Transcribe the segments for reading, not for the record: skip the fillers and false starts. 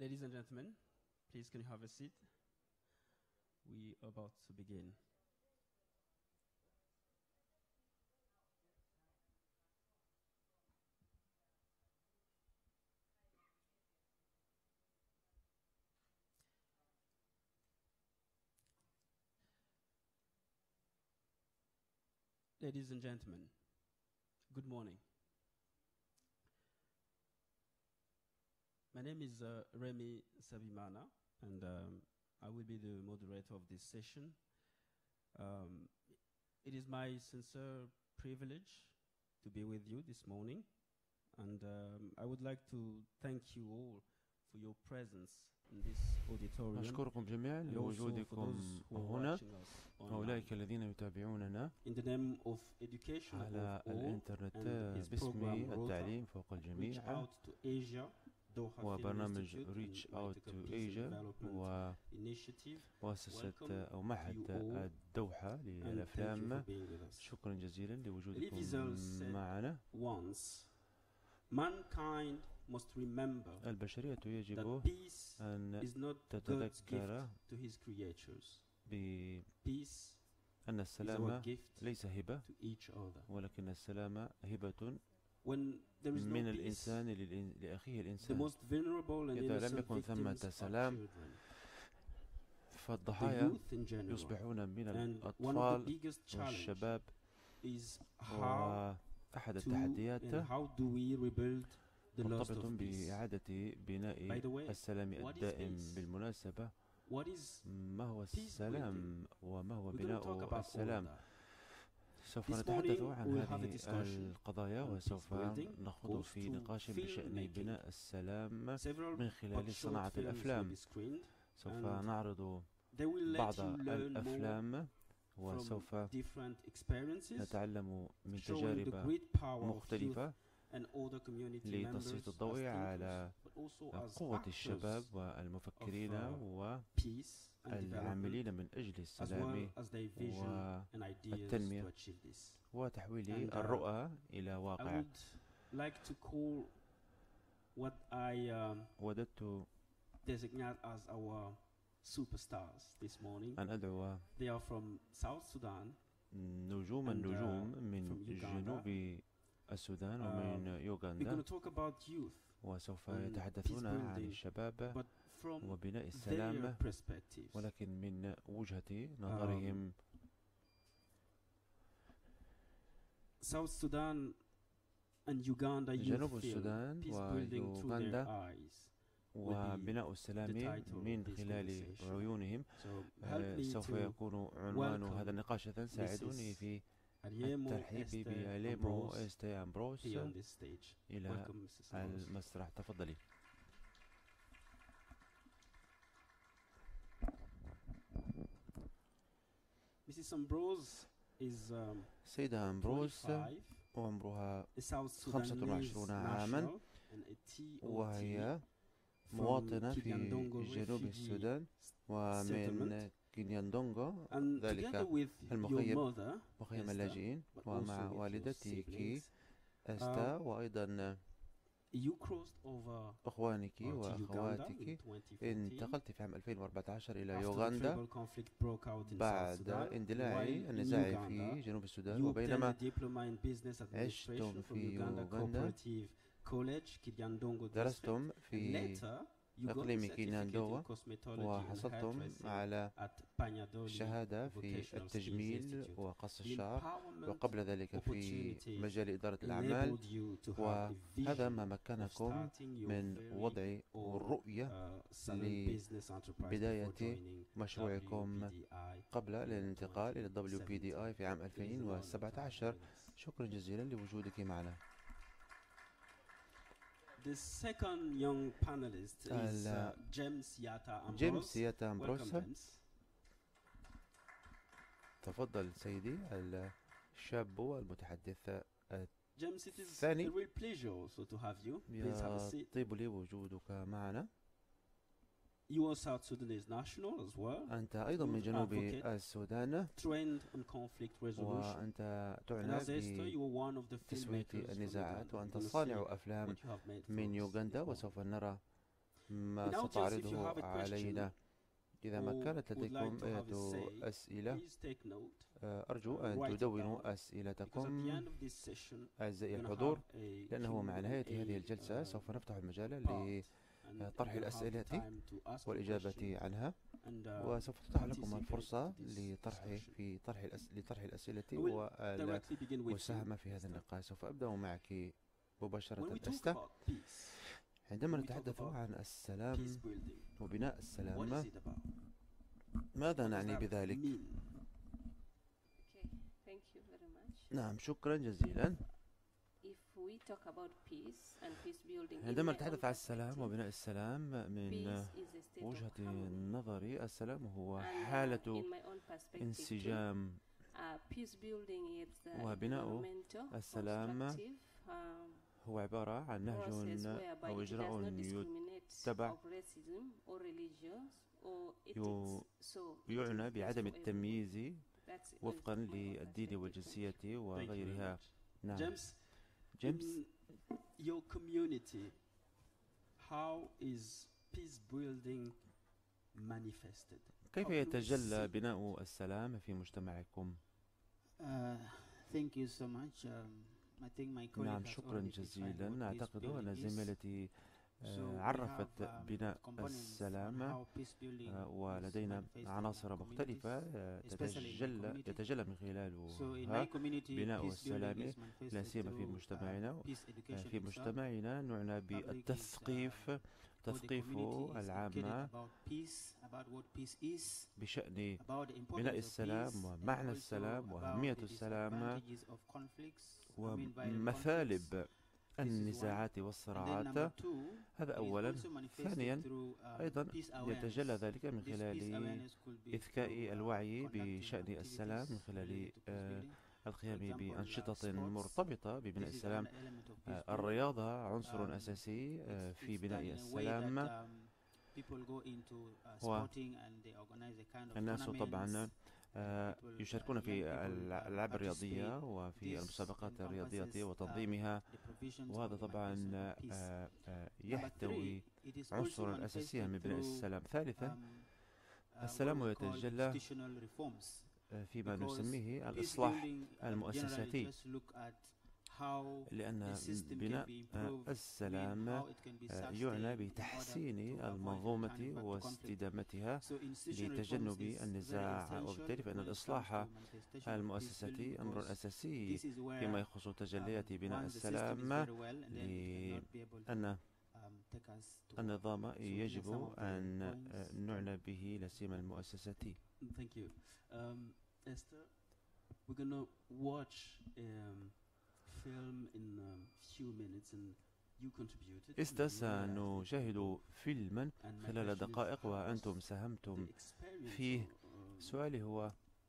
Ladies and gentlemen, please can you have a seat? We are about to begin. Ladies and gentlemen, good morning. My name is Remy Sabimana, and I will be the moderator of this session. It is my sincere privilege to be with you this morning, and I would like to thank you all for your presence in this auditorium. أشكركم جميعا لوجودكم هنا وأولئك الذين يتابعوننا in the name of education على of all الإنترنت and his باسم program ROTA, التعليم فوق Reach الجميع Out to Asia, Doha Film وبرنامج Institute Reach and Out Whitaker to Peace Asia Development Initiative. ومؤسسة Welcome أو معهد to you all الدوحة and thank you للأفلام. for being with us. شكرا جزيلا لوجودكم Elisel said معنا. once, mankind must remember البشرية that يجب peace أن is not God's gift تتذكر to his creatures. بأن Peace is our السلام gift ليس هبة to each other. ولكن السلام هبة When there is no من peace, الإنسان لأخيه the الإنسان. most vulnerable and إذا لم innocent يكن ثمة victims are سلام children, the فالضحايا youth in general. يصبحون من And one of the الأطفال biggest challenges والشباب. is how وأحد to التحديات and how do we rebuild the loss مرتبط of peace. بإعادة By بناء the way, السلام what is الدائم. peace? بالمناسبة What is ما هو peace السلام وما هو we're going to talk بناء about all of السلام. that. سوف This نتحدث morning عن we'll have a هذه discussion القضايا on وسوف peacebuilding نخوض goes في to نقاش بشأن filmmaking. بناء السلام Several من but خلال short صناعة films will الأفلام. be screened سوف and نعرض they will let بعض you learn more الأفلام from وسوف different experiences, نتعلم من showing the تجارب great power of youth مختلفة and other community لتسليط members as الضوء على thinkers, but also as قوة actors الشباب والمفكرين peace and development, والعاملين من أجل as السلام well as their vision and ideas والتنمية to achieve this. وتحويل And, الرؤى إلى I واقع. would like to call what I وددت designate as our superstars this morning. أن أدعو They are from South Sudan نجوم and, النجوم from من Uganda. جنوب السودان ومن We're going يوغندا. to talk about youth, وسوف and يتحدثون عن peacebuilding, الشباب but from وبناء their السلام perspectives. ولكن من وجهة نظرهم. South Sudan and Uganda جنوب youth film, السودان Peacebuilding Through Their ويوغندا Eyes. وبناء السلام title of من this خلال conversation. عيونهم. So help me سوف to يكون عنوان welcome هذا النقاش. ساعدوني Mrs. في Ariemo الترحيب Esther بأليمو Ambrose إستي أمبروس here on this stage. إلى Welcome, Mrs. Ambrose. المسرح. تفضلي. Mrs. Ambrose is سيدة أمبروس 25, وعمرها a South 25 Sudanese عاما national and a TOT وهي from مواطنة في Kiryandongo جنوب refugee السودان ومن settlement. كينياندونغو And ذلك together with your المخيم mother, مخيم Esther, اللاجئين but ومع also with your والدتك siblings, أستا وأيضا you crossed over أخوانك to Uganda in وأخواتك 2014 انتقلت في عام 2014 إلى after the يوغندا tribal conflict broke out in South بعد Sudan, اندلاع while in النزاع في Uganda جنوب السودان. you obtained a وبينما diploma in business administration عشتم from في Uganda يوغندا Cooperative College, Kiryandongo district. درستم And في later you got a إقليم certificate in كينياندونغو cosmetology and وحصلتم hairdressing على at Panyadoli شهادة في Vocational Skills التجميل Institute. وقص The الشعر empowerment وقبل ذلك في opportunities مجال إدارة الأعمال. enabled you to have a وهذا vision ما of مكنكم starting your من very وضع own الرؤية silent business enterprise لبداية before joining مشروعكم WPDI قبل in الانتقال إلى 2017. WPDI في عام It is an honor to have you 2017. with us. شكرا جزيلا لوجودك معنا. The second young panelist is James Yata Ambrose. جيمس ياتا أمبروس. Welcome, James. تفضل سيدي الشاب المتحدث James, it is a الثاني. real pleasure also to have you. Please have a seat. يطيب لي وجودك معنا. You are South Sudanese national as well. أنت أيضا من جنوب Advocate. السودان Trained on conflict resolution. وأنت And تعنى as Esther, you are one of the بتسوية filmmakers from النزاعات Uganda. وأنت We're gonna صانع see أفلام what you have made for من us يوغندا. this morning. وسوف نرى ما Now, James, if you ستعرضه have a question علينا. إذا ما or كانت would like لديكم to have a أي say, أسئلة please take note, أرجو أن write it down, تدونوا because at the أسئلتكم end of this session, أعزائي we're gonna الحضور، have a لأنه مع نهاية هذه Q&A الجلسة سوف نفتح المجال part, and لطرح we're gonna have الأسئلة time to ask you والإجابة questions عنها، and وسوف تتاح لكم participate الفرصة to this discussion. لطرح الأسئلة I will directly begin with you, والمساهمة في هذا Esther. النقاش. سوف أبدأ معك When مباشرة we talk أستا. about peace, عندما when we talk نتحدث about عن السلام peace building, وبناء what السلام، is it about? ماذا What does نعني that بذلك؟ mean? Okay, thank you very much. نعم، شكرا جزيلا. If we talk about peace and peace building, in عندما my own نتحدث عن السلام perspective, وبناء السلام من peace is a state of وجهة harmony. نظري، السلام هو And حالة in my own perspective too, انسجام، peace building is وبناء environmental, السلام constructive, هو عبارة عن نهج process whereby أو it does إجراء not discriminate يتبع of racism or religions or يو- ethics. So it يعنى is بعدم peace for everyone. التمييز That's وفقا my own للدين perspective. والجنسية Thank you very وغيرها. much. نعم. James, جيمس، in your community, how is peace building manifested? كيف How do we يتجلى see بناء السلام في مجتمعكم؟ Thank you so much. I think my colleague نعم، has شكرا already defined جزيلا. what peace أعتقد أن building is. زميلتي So we عرفت have, بناء components on السلام، how peace building is ولدينا manifested in عناصر our مختلفة communities, especially in my community. يتجلى من So in my خلالها community, بناء peace building السلام، is manifested لا سيما في through مجتمعنا. peace education في itself. مجتمعنا نعنى بالتثقيف، How the تثقيف community is العامة educated about peace, about what peace is, بشأن about the importance بناء of السلام peace, and ومعنى also السلام about وأهمية the السلام disadvantages of conflicts, violent conflicts. ومثالب النزاعات And then والصراعات. number two, هذا it is أولا. also manifested ثانيا، through, أيضا peace يتجلى awareness. ذلك من This خلال peace awareness could be إذكاء through, الوعي conducting بشأن السلام من activities خلال related to peace building. القيام For example, بأنشطة sports. مرتبطة ببناء This is السلام. another element of peace building. الرياضة عنصر Um, أساسي في It's بناء done in a way السلام. that people go into و- sporting and they organize a kind of الناس طبعا tournaments. يشاركون في الألعاب الرياضية وفي المسابقات الرياضية وتنظيمها، وهذا طبعا يحتوي عنصرا أساسيا من بناء السلام. ثالثا، السلام يتجلى فيما نسميه الإصلاح المؤسساتي، لأن بناء السلام يعنى بتحسين المنظومة واستدامتها لتجنب النزاع، وبالتالي فإن الإصلاح المؤسساتي أمر أساسي فيما يخص تجليات بناء السلام، لأن النظام يجب أن نعنى به لا سيما المؤسساتي. Thank you. Esther, we're going to watch film in a few minutes and you contributed. إذا سنشاهد فيلما خلال دقائق وأنتم ساهمتم فيه. سؤالي هو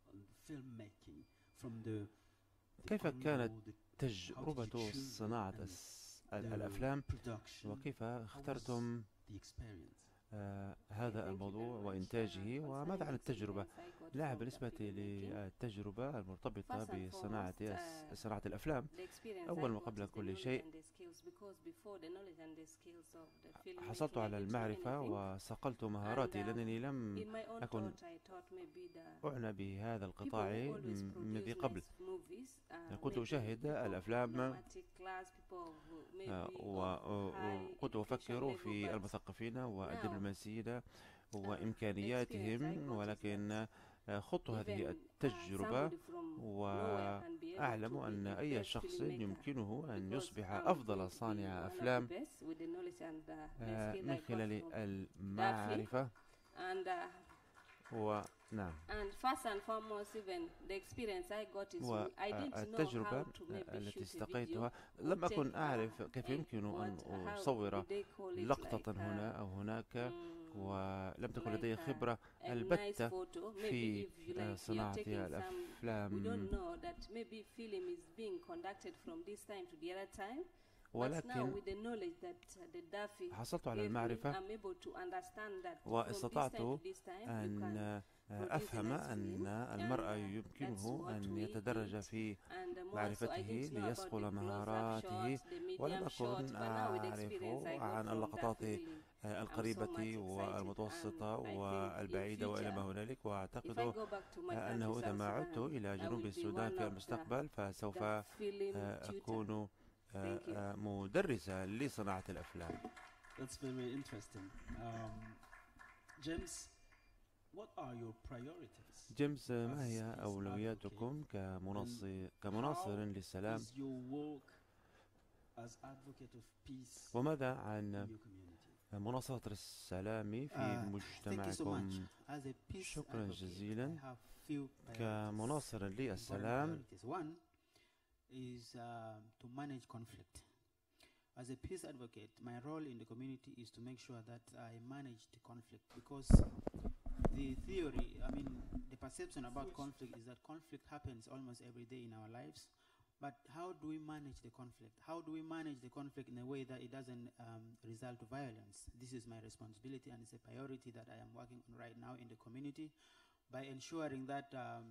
كيف كانت تجربة صناعة الأفلام وكيف اخترتم هذا الموضوع وإنتاجه، وماذا عن التجربة؟ لا، بالنسبة للتجربة المرتبطة بصناعة الأفلام، أول ما قبل كل شيء حصلت على المعرفة وصقلت مهاراتي، لأنني لم أكن أعنى بهذا القطاع من ذي قبل. كنت أشاهد الأفلام وكنت أفكر في المثقفين والدبلوماسيين وإمكانياتهم، ولكن خضت هذه التجربة وأعلم أن أي شخص يمكنه أن يصبح أفضل صانع أفلام من خلال المعرفة. ونعم، والتجربة التي استقيتها لم أكن أعرف كيف يمكن أن أصور لقطة هنا أو هناك، ولم تكن لدي خبرة البتة في صناعة الأفلام، ولكن حصلت على المعرفة واستطعت أن أفهم أن المرأة يمكنه أن يتدرج في معرفته ليصقل مهاراته، ولم أكن أعرف عن اللقطات القريبة والمتوسطة والبعيدة وإلى ما هنالك. وأعتقد أنه إذا ما عدت إلى جنوب السودان في المستقبل فسوف أكون مدرسا لصناعة الأفلام. That's very interesting. James, what are your priorities? جيمس، ما هي أولوياتكم كمناصر للسلام؟ وماذا عن مناصرة السلام في مجتمعكم؟ شكرا جزيلا. كمناصر للسلام is to manage conflict. As a peace advocate, my role in the community is to make sure that I manage the conflict, because the theory, the perception about conflict is that conflict happens almost every day in our lives. But how do we manage the conflict? How do we manage the conflict in a way that it doesn't result to violence? This is my responsibility, and it's a priority that I am working on right now in the community by ensuring that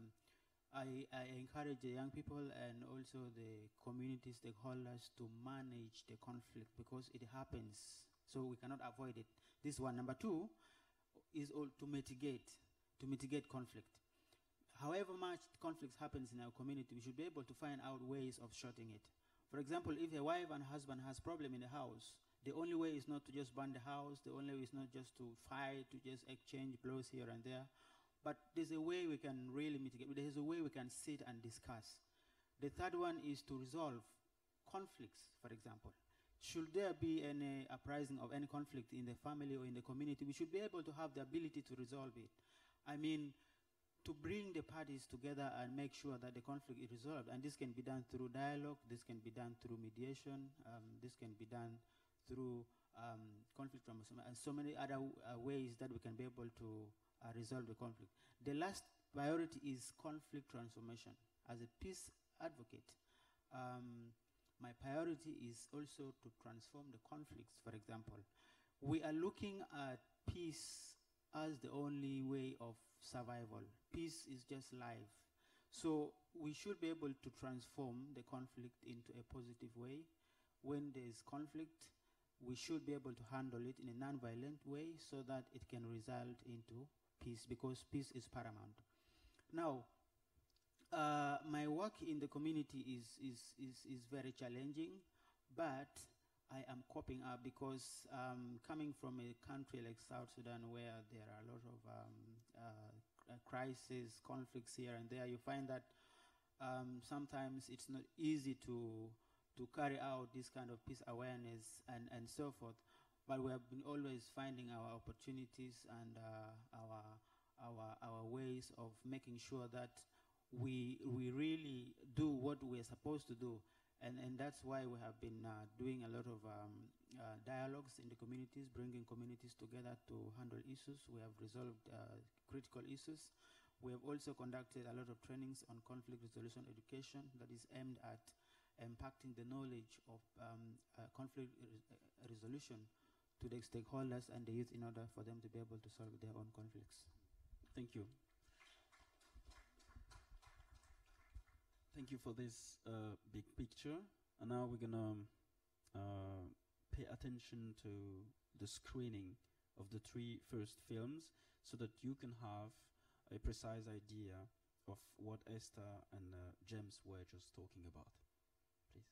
I encourage the young people and also the community stakeholders to manage the conflict, because it happens, so we cannot avoid it. This one. Number two is all to mitigate conflict. However much conflict happens in our community, we should be able to find out ways of shortening it. For example, if a wife and husband has problem in the house, the only way is not to just burn the house, the only way is not just to fight, to just exchange blows here and there. But there's a way we can really mitigate. There's a way we can sit and discuss. The third one is to resolve conflicts, for example. Should there be any uprising of any conflict in the family or in the community, we should be able to have the ability to resolve it. To bring the parties together and make sure that the conflict is resolved. And this can be done through dialogue, this can be done through mediation, this can be done through conflict transformation, and so many other ways that we can be able to resolve the conflict. The last priority is conflict transformation. As a peace advocate, my priority is also to transform the conflicts. For example, we are looking at peace as the only way of survival. Peace is just life. So we should be able to transform the conflict into a positive way. When there is conflict, we should be able to handle it in a non-violent way so that it can result into peace, because peace is paramount. Now, my work in the community is very challenging, but I am coping up, because coming from a country like South Sudan, where there are a lot of crises, conflicts here and there, you find that sometimes it's not easy to carry out this kind of peace awareness and so forth. But we have been always finding our opportunities and our ways of making sure that we really do what we're supposed to do. And that's why we have been doing a lot of dialogues in the communities, bringing communities together to handle issues. We have resolved critical issues. We have also conducted a lot of trainings on conflict resolution education that is aimed at impacting the knowledge of conflict resolution to the stakeholders and the youth in order for them to be able to solve their own conflicts. Thank you. Thank you for this big picture. And now we're going to pay attention to the screening of the 3 first films so that you can have a precise idea of what Esther and James were just talking about. Please.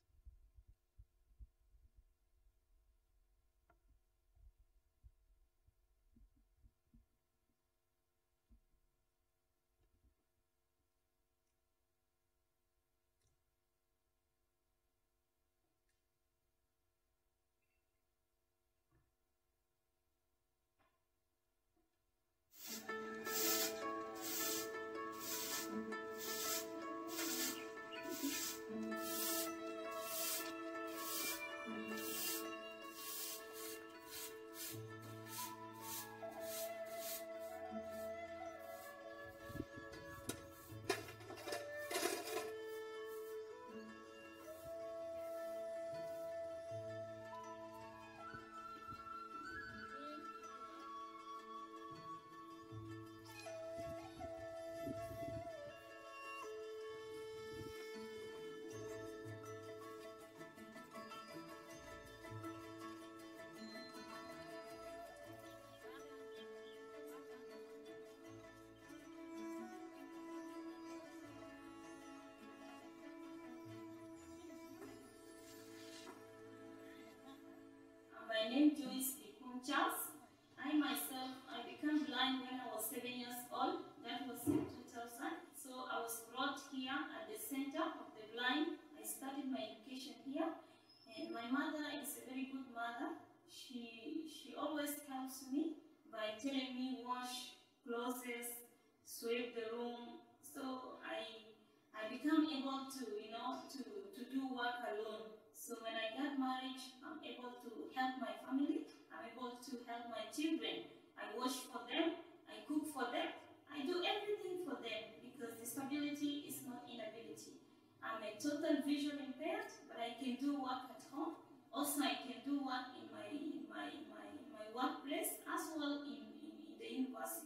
old. That was in 2000. So I was brought here at the Center of the Blind. I started my education here. And my mother is a very good mother. She always helps me by telling me wash clothes, sweep the room. So I become able to, to do work alone. So when I got married, I'm able to help my family. I'm able to help my children. I wash for them. I cook for them. I do everything for them because disability is not inability. I'm a total visual impaired, but I can do work at home. Also, I can do work in my workplace as well in the university.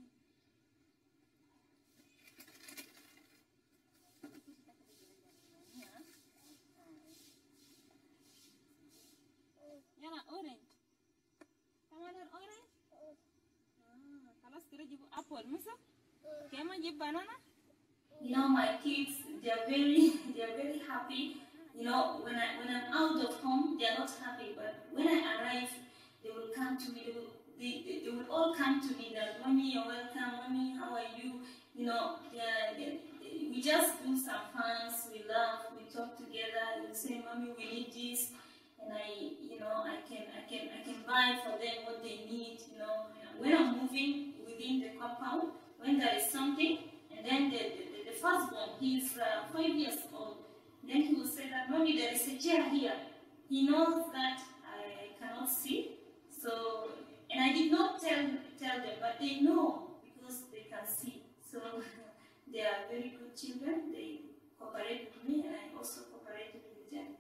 Yana orange. Kamaran orange? Kalas kira jibu apple, misa? Kema jibu banana? You know, my kids, they're very happy. You know, when I'm out of home, they're not happy. But when I arrive, they will come to me. They will all come to me that, "Mommy, you're welcome. Mommy, how are you?" You know, we just do some funs. We laugh. We talk together. We say, "Mommy, we need this," and I can buy for them what they need. You know, when I'm moving within the compound, when there is something, and then the firstborn, he's 5 years old. Then he will say that, "Mommy, there is a chair here." He knows that I cannot see. So, and I did not tell them, but they know because they can see. So, they are very good children. They cooperate with me, and I also cooperated with them.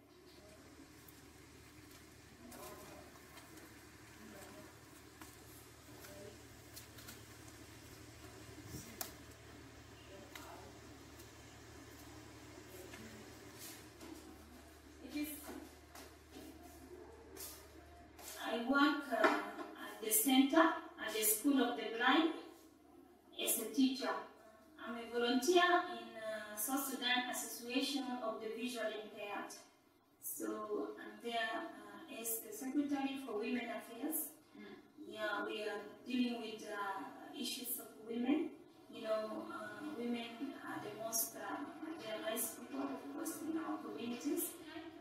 I work at the center, at the School of the Blind, as a teacher. I'm a volunteer in South Sudan Association of the Visually Impaired. So I'm there as the Secretary for Women Affairs. Yeah, we are dealing with issues of women. You know, women are the most marginalized people, of course, in our communities.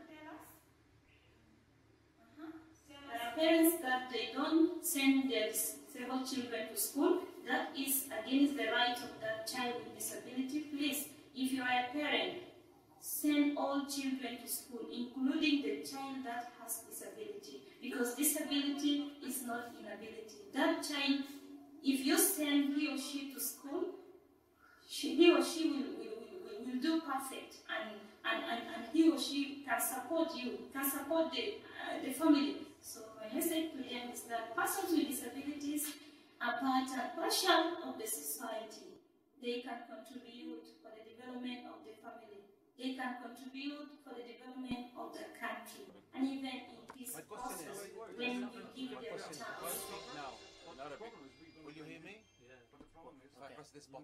Parents that they don't send their disabled children to school, that is against the right of that child with disability. Please, if you are a parent, send all children to school, including the child that has disability, because disability is not inability. That child, if you send he or she to school, he or she will do perfect, and he or she can support you, can support the family. So my message to them is that persons with disabilities are part and parcel of the society. They can contribute for the development of the family. They can contribute for the development of the country. And even in this process, when you give them a chance. Now, in Arabic. Will you hear me? Yeah. But the problem is, if I press this button.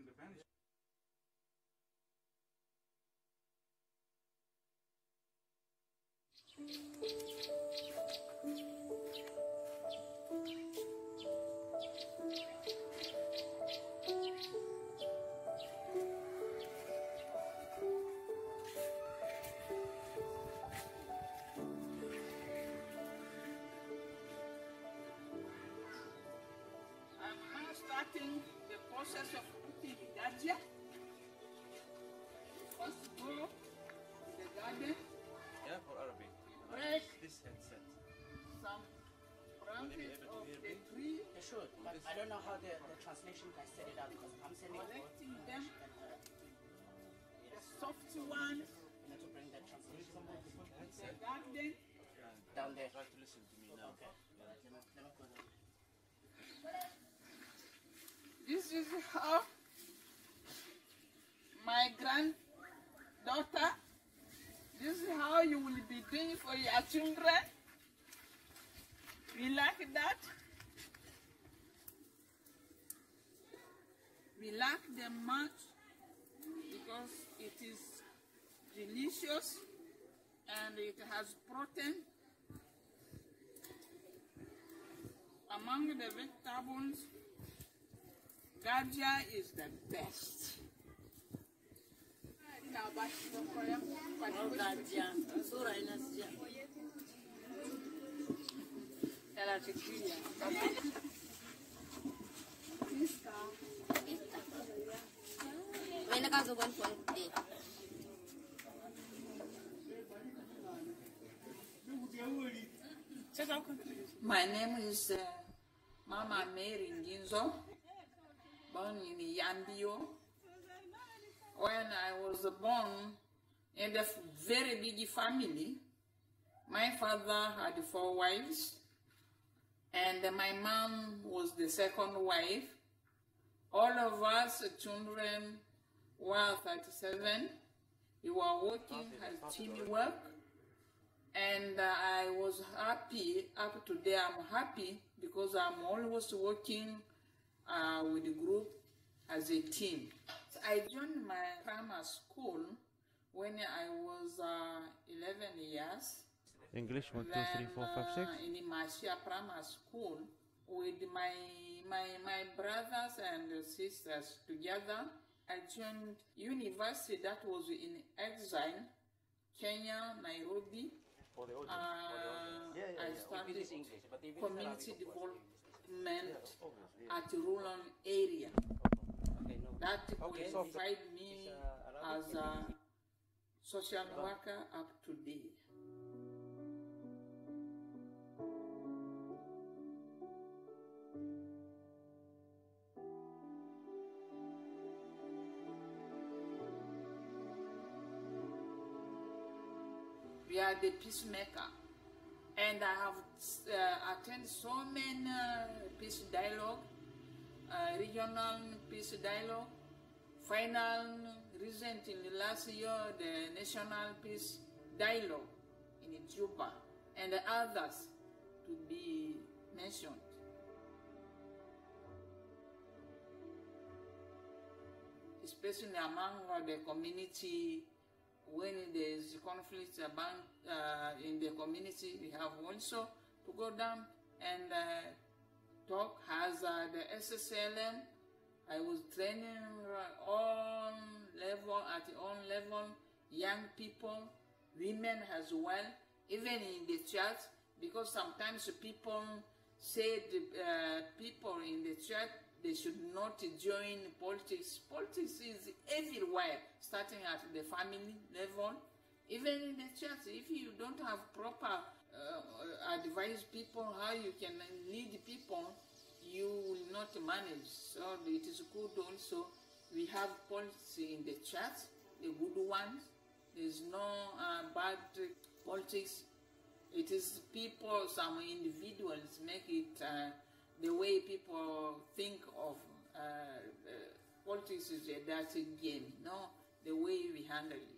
Starting the process of putting the gadget. First borrow the garden. Yeah, for Arabic. Break This headset. some branches of the tree. They should, but I don't know how the translation guys set it up because I'm sending collecting them. The soft one. You need to bring the translation guys. The garden. Down there. Try to listen to me now. Okay. Let me go there. This is how my granddaughter, this is how you will be doing for your children. We like that. We like them much because it is delicious and it has protein. Among the vegetables, Gambia is the best. My name is Mama Mary Nginzo, born in Yambio. When I was born in a very big family, my father had 4 wives, and my mom was the second wife. All of us children were 37. We were working as teamwork, and I was happy. Up to today, I'm happy because I'm always working with the group as a team. So I joined my grammar school when I was 11 years. English 1, 2, 3, 4, 5, 6. In Marcia Grammar School with my brothers and sisters together. I joined university that was in exile, Kenya, Nairobi. I started community development at a rural area. That qualified me as a social worker up to date. We are the peacemaker, and I have attended so many peace dialogue, regional peace dialogue, final, recently last year, the national peace dialogue in Juba, and the others to be mentioned. Especially among the community. When there is conflict in the community, we have also to go down and talk. As the SSLM, I was training on level, at on level, young people, women as well, even in the church, because sometimes people say people in the church they should not join politics. Politics is everywhere, starting at the family level, even in the church. If you don't have proper advise people how you can lead people, you will not manage. So it is good also. We have politics in the church, the good ones. There's no bad politics. It is people, some individuals make it the way people think of politics is a dirty game, no, the way we handle it.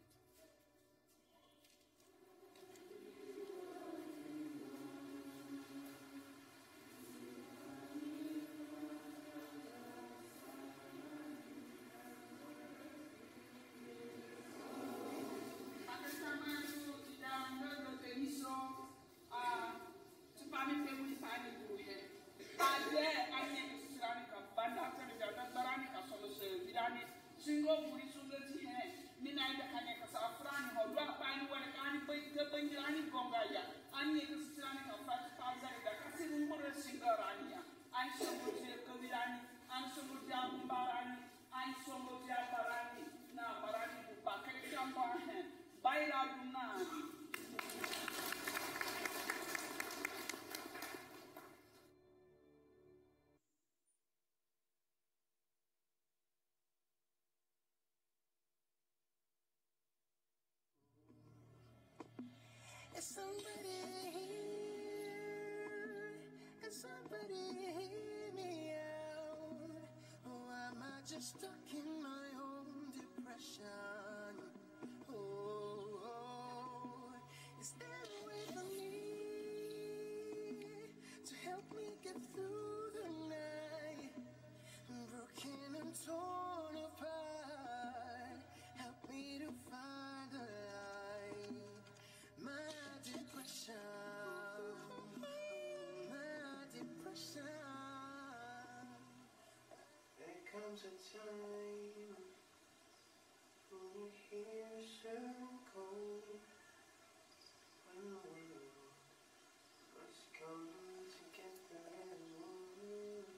Somebody hear me out. Oh, am I just stuck in my own depression? Oh, is there a way for me to help me get through the night? Broken and torn apart, help me to find a light. My depression, my depression. comes a time when you hear a certain code, when the world must come together as one.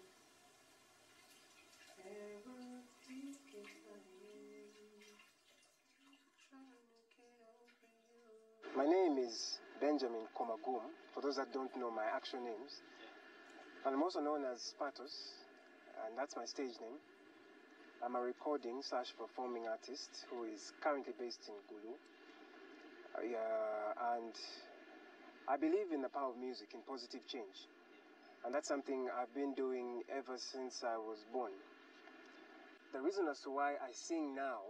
Ever thinking I am trying to get over you. My name is Benjamin Komagum, for those that don't know my actual names. I'm also known as Patos, and that's my stage name. I'm a recording/performing artist who is currently based in Gulu. And I believe in the power of music, in positive change. And that's something I've been doing ever since I was born. The reason as to why I sing now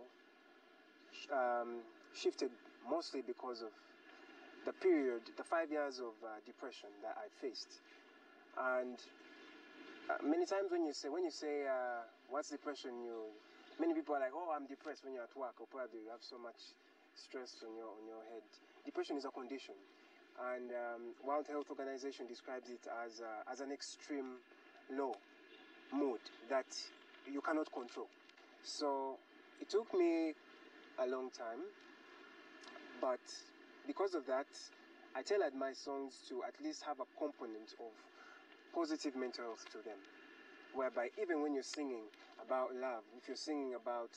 shifted mostly because of the 5 years of depression that I faced. And many times when you say what's depression, many people are like, oh, I'm depressed when you're at work, or probably you have so much stress on your head. Depression is a condition, and World Health Organization describes it as an extreme low mood that you cannot control. So it took me a long time, but because of that, I tailored my songs to at least have a component of positive mental health to them, whereby even when you're singing about love, if you're singing about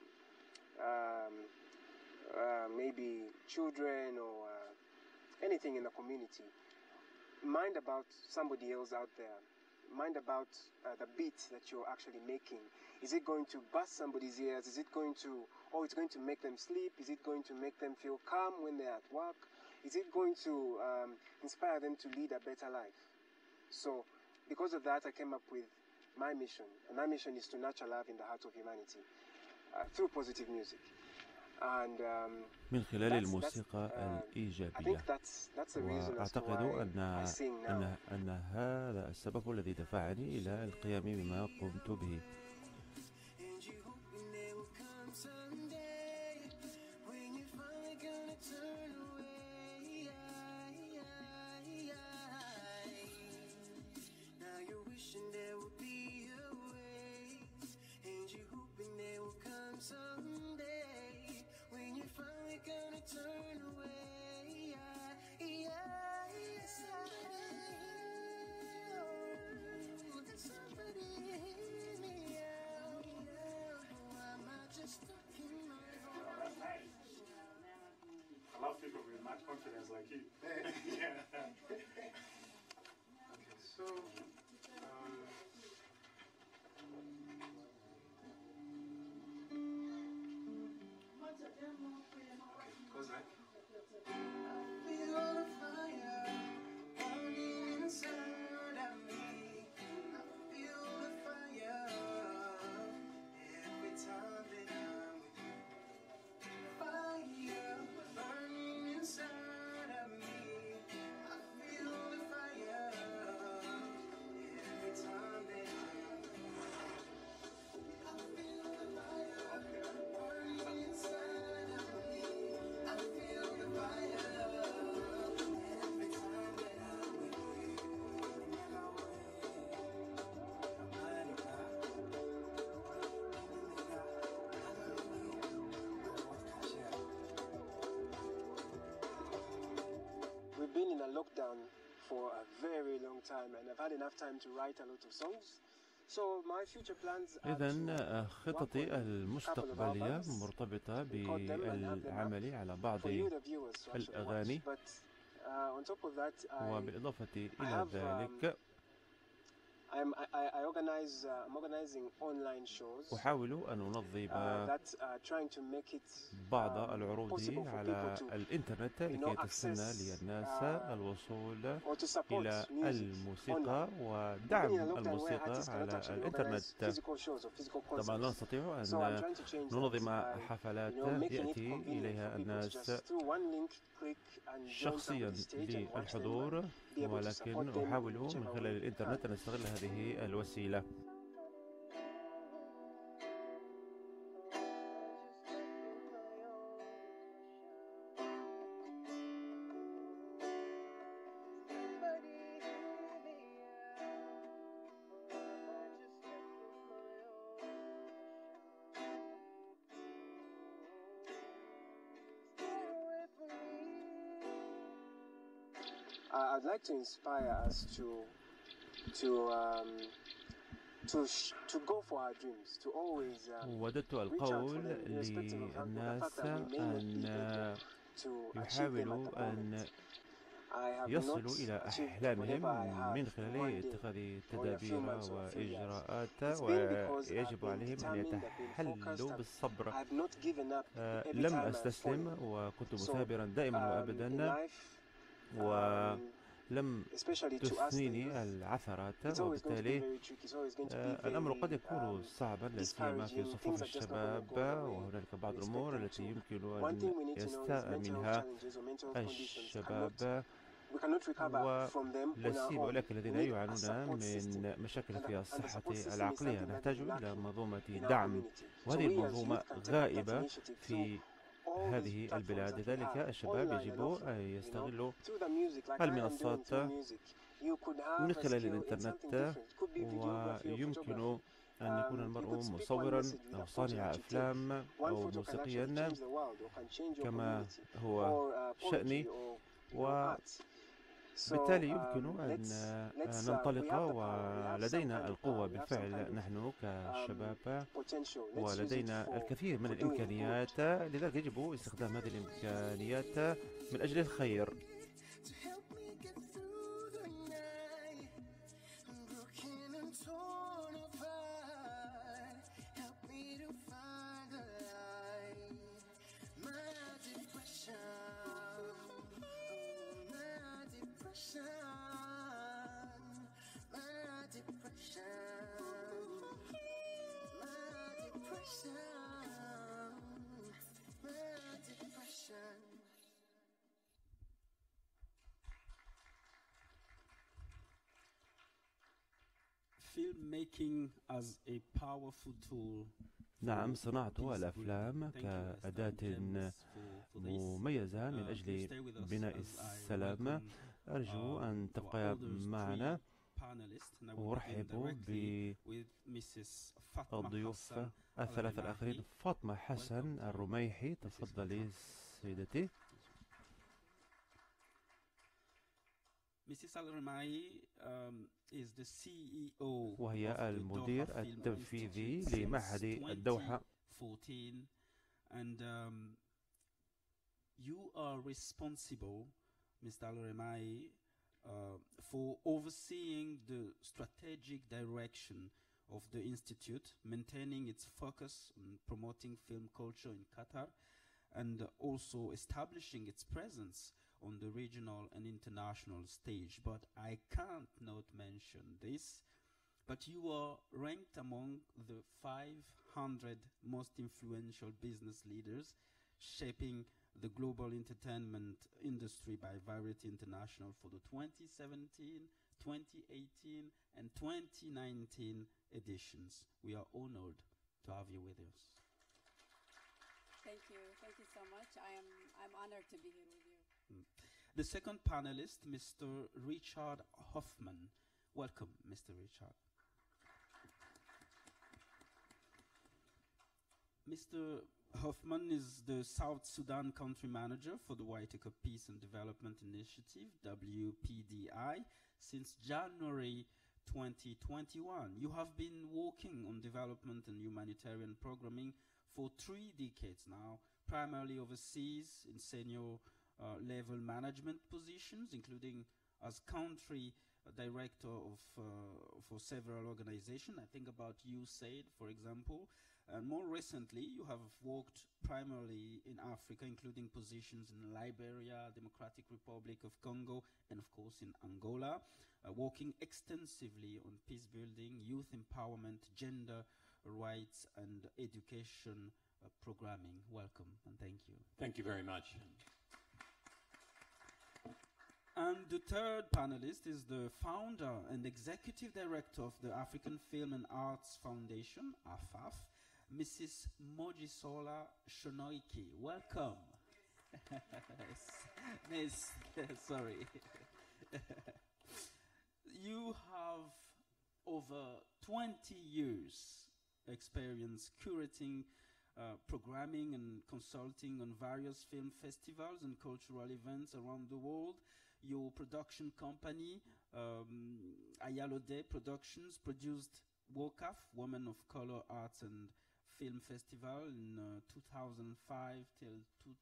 maybe children or anything in the community, mind about somebody else out there. Mind about the beat that you're actually making. Is it going to bust somebody's ears? Is it going to, or it's going to make them sleep? Is it going to make them feel calm when they're at work? Is it going to inspire them to lead a better life? So, because of that, I came up with my mission. And my mission is to nurture love in the heart of humanity through positive music. And من خلال الموسيقى الإيجابية. وأعتقد أن هذا السبب الذي دفعني إلى القيام بما قمت به. I love people with much confidence like you. Yeah. Okay, so goes like. I feel the fire burning inside of me. I feel the fire every time that I'm with you. Fire burning inside of me. I feel the fire every time that I'm with you. I feel the fire burning inside of me. I feel the fire every time that I'm with you. We've been in a lockdown for a very long time, and I've had enough time to write a lot of songs. So my future plans are إذن خططي المستقبلية مرتبطة بالعمل على بعض الأغاني، وبالإضافة إلى ذلك I'm organizing online shows أحاول أن أنظم trying to make it بعض العروض على الإنترنت لكي تسهل للناس الوصول إلى الموسيقى ودعم الموسيقى على الإنترنت. طبعا لا نستطيع أن ننظم حفلات يأتي إليها الناس شخصيا للحضور، ولكن أحاول من خلال الإنترنت أن أستغل هذه الوسيلة. I'd like to inspire us to go for our dreams, to always وددت reach out for القول them, irrespective of the للناس fact that we may not be أن able to achieve them at يحاولوا the أن moment. I have يصلوا not إلى achieved أحلامهم whatever I have من in خلال one day اتخاذ or in a few تدابير months or a few years. وإجراءات، It's been because I've ويجب been عليهم أن determined, I've been focused, يتحلوا بالصبر. I've not given up every لم time I've أستسلم fallen. وكنت So, مثابرا دائما in وأبدا، life, ولم especially to us the تثنيني youth, العثرات، it's always going to be وبالتالي very tricky. It's always going to be الأمر قد very يكون صعبا لا سيما في discouraging. صفوف Things are just not going to الشباب، go the way وهنالك بعض we الأمور expect them التي to. يمكن One أن thing we need to know is يستاء mental health منها challenges or mental health conditions الشباب we cannot recover from them on لا our سيما own. أولئك We الذين need a يعانون support system, من مشاكل and في the الصحة support system is العقلية. something that نحتاج is إلى lacking منظومة in our دعم، community. So وهذه we as المنظومة youth can take that غائبة initiative في all these هذه platforms البلاد. that we لذلك have الشباب online and يجب offline, أن you know, يستغلوا through the music like I am doing المنصات through music. You could have من a خلال skill in الإنترنت، something different. Could be videography or ويمكن photography. أن يكون You المرء could speak one مصورا message with أو a photo صانع that you take. أفلام One أو photo can actually موسيقيا change the world or can change your كما community هو or شأني، poetry or art. So وبالتالي يمكن أن let's ننطلق، we have the power. We have some ولدينا kind of القوة power. We have some بالفعل kind of نحن كشباب، potential. Let's use it ولدينا for الكثير من doing good. الإمكانيات. لذلك يجب استخدام هذه الإمكانيات من أجل الخير. Filmmaking as a powerful tool. نعم، صناعة الأفلام كأداة مميزة من أجل بناء السلام. أرجو أن تبقى معنا، وأرحب بالضيوف الثلاثة الآخرين. فاطمة حسن الرميحي، تفضلي سيدتي. Mrs. Al-Ramai is the CEO وهي of the المدير Doha Film التنفيذي Institute لمعهد since الدوحة. 2014, and you are responsible, Mr. Al-Ramai, for overseeing the strategic direction of the institute, maintaining its focus on promoting film culture in Qatar, and also establishing its presence on the regional and international stage. But I can't not mention this, but you are ranked among the 500 most influential business leaders shaping the global entertainment industry by Variety International for the 2017, 2018, and 2019 editions. We are honored to have you with us. Thank you so much. I'm honored to be here with you. The second panelist, Mr. Richard Hoffman. Welcome, Mr. Richard. Mr. Hoffman is the South Sudan country manager for the Whitaker Peace and Development Initiative, WPDI, since January 2021. You have been working on development and humanitarian programming for 3 decades now, primarily overseas in senior level management positions, including as country director of for several organizations. I think about USAID, for example. And more recently, you have worked primarily in Africa, including positions in Liberia, Democratic Republic of Congo, and of course in Angola, working extensively on peace building, youth empowerment, gender rights, and education programming. Welcome and thank you. Thank you very much. And the third panelist is the founder and executive director of the African Film and Arts Foundation, AFAF, Mrs. Mojisola Shonoiki. Welcome. Miss, sorry. You have over 20 years experience curating programming and consulting on various film festivals and cultural events around the world. your production company, Ayalode Productions, produced WOCAF, Women of Color Arts and Film Festival, in 2005 till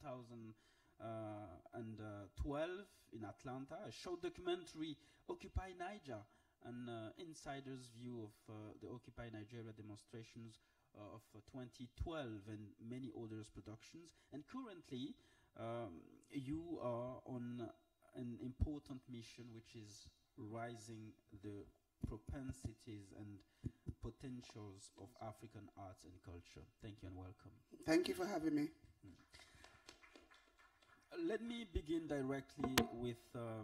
2012 in Atlanta. A short documentary, Occupy Niger, an insider's view of the Occupy Nigeria demonstrations of 2012, and many others productions. And currently, you are on an important mission, which is rising the propensities and potentials of African arts and culture. Thank you and welcome. Thank you for having me. Let me begin directly with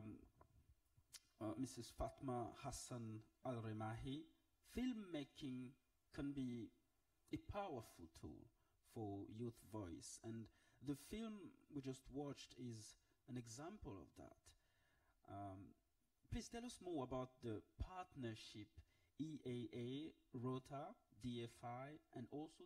Mrs. Fatma Hassan Al-Remahi. Filmmaking can be a powerful tool for youth voice, and the film we just watched is an example of that. Please tell us more about the partnership EAA, ROTA, DFI, and also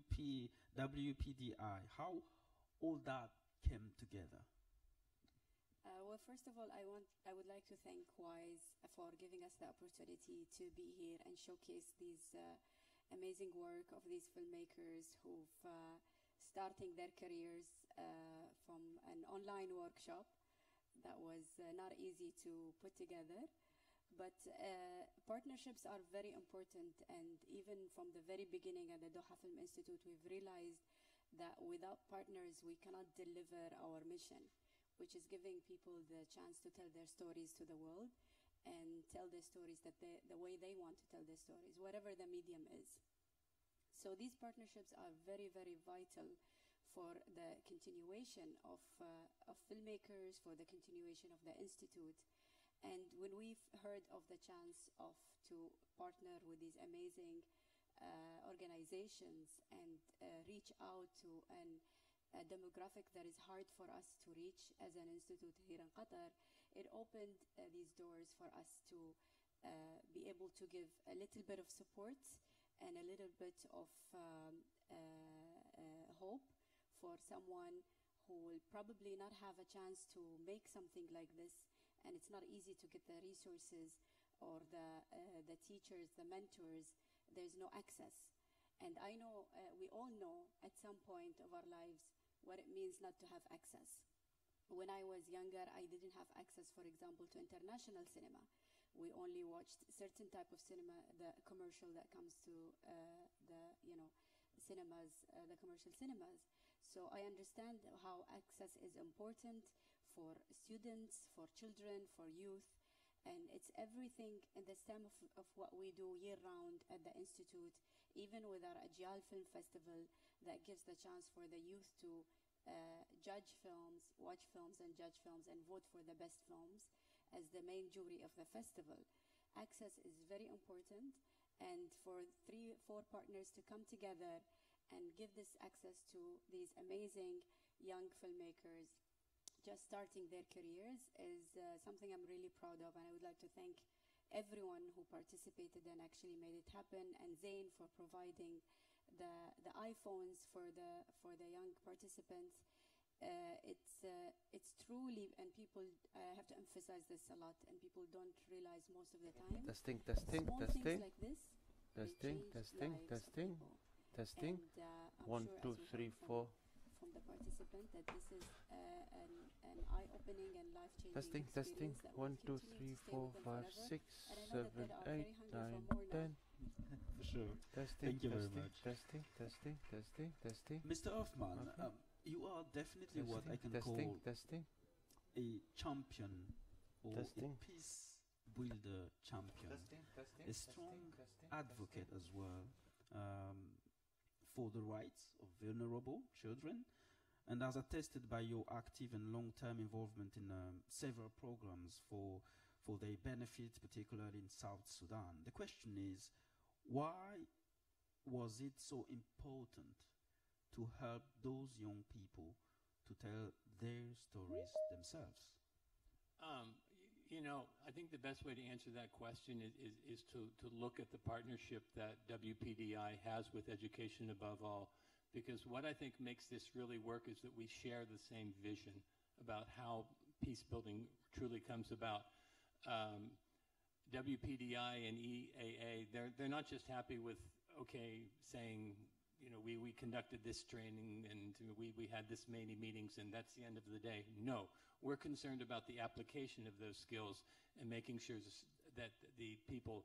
WPDI. How all that came together? Well, first of all, I would like to thank WISE for giving us the opportunity to be here and showcase these amazing work of these filmmakers who've starting their careers from an online workshop that was not easy to put together. But partnerships are very important, and even from the very beginning at the Doha Film Institute, we've realized that without partners, we cannot deliver our mission, which is giving people the chance to tell their stories to the world and tell their stories the way they want to tell their stories, whatever the medium is. So these partnerships are very, very vital for the continuation of filmmakers, for the continuation of the Institute. And when we've heard of the chance to partner with these amazing organizations and reach out to a demographic that is hard for us to reach as an institute here in Qatar, it opened these doors for us to be able to give a little bit of support and a little bit of hope for someone who will probably not have a chance to make something like this, and it's not easy to get the resources or the teachers, the mentors. There's no access. And I know, we all know at some point of our lives what it means not to have access. When I was younger, I didn't have access, for example, to international cinema. We only watched certain type of cinema, the commercial that comes to cinemas, the commercial cinemas. So I understand how access is important for students, for children, for youth, and it's everything in the stem of what we do year-round at the Institute, even with our Ajyal Film Festival that gives the chance for the youth to judge films, watch films and judge films and vote for the best films as the main jury of the festival. Access is very important, and for 3-4 partners to come together and give this access to these amazing young filmmakers just starting their careers is something I'm really proud of, and I would like to thank everyone who participated and actually made it happen, and Zain for providing the iPhones for the young participants. It's truly, and people have to emphasize this a lot, and people don't realize most of the time. Testing. Small things like this. Testing. 1, 2, 3, 4. From the participant that this is an eye-opening and life-changing Testing. 1, 2, 3, 4, 5, 6, 7, 8, 9, 10. For sure. Thank you very much. Testing. Mr. Hoffman, you are definitely what I can call a champion or a peace builder champion, a strong advocate as well for the rights of vulnerable children, and as attested by your active and long-term involvement in several programs for their benefit, particularly in South Sudan. The question is, why was it so important to help those young people to tell their stories themselves? I think the best way to answer that question is to look at the partnership that WPDI has with Education Above All, because what I think makes this really work is that we share the same vision about how peace building truly comes about. WPDI and EAA, they're not just happy with, okay, saying, you know, we conducted this training and we had this many meetings and that's the end of the day. No, we're concerned about the application of those skills and making sure that the people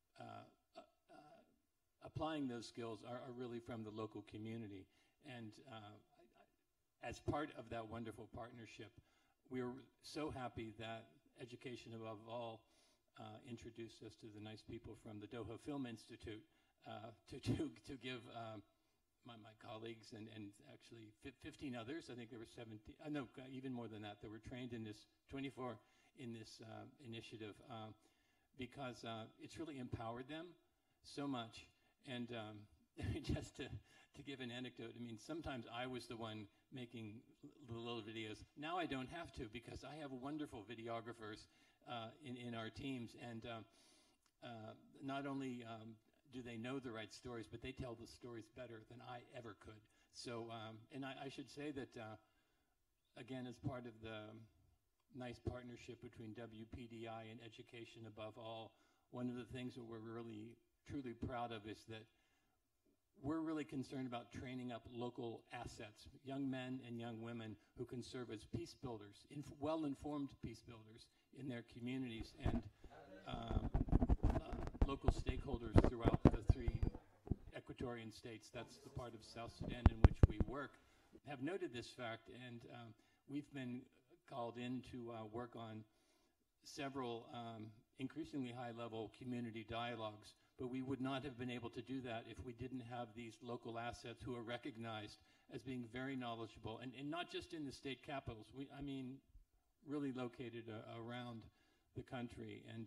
applying those skills are really from the local community. And as part of that wonderful partnership, we're so happy that Education Above All introduced us to the nice people from the Doha Film Institute to give my colleagues and actually 15 others, I think there were 17, no, even more than that were trained in this, 24 in this initiative, because it's really empowered them so much. And just to give an anecdote, I mean, sometimes I was the one making the little videos. Now I don't have to, because I have wonderful videographers in our teams, and not only do they know the right stories, but they tell the stories better than I ever could. So, and I should say that, again, as part of the nice partnership between WPDI and Education Above All, one of the things that we're really, truly proud of is that we're really concerned about training up local assets, young men and young women who can serve as peace builders, well-informed peace builders in their communities, and local stakeholders throughout the 3 Equatorian states, that's the part of South Sudan in which we work, have noted this fact, and we've been called in to work on several increasingly high-level community dialogues, but we would not have been able to do that if we didn't have these local assets who are recognized as being very knowledgeable, and not just in the state capitals, I mean really located around the country. And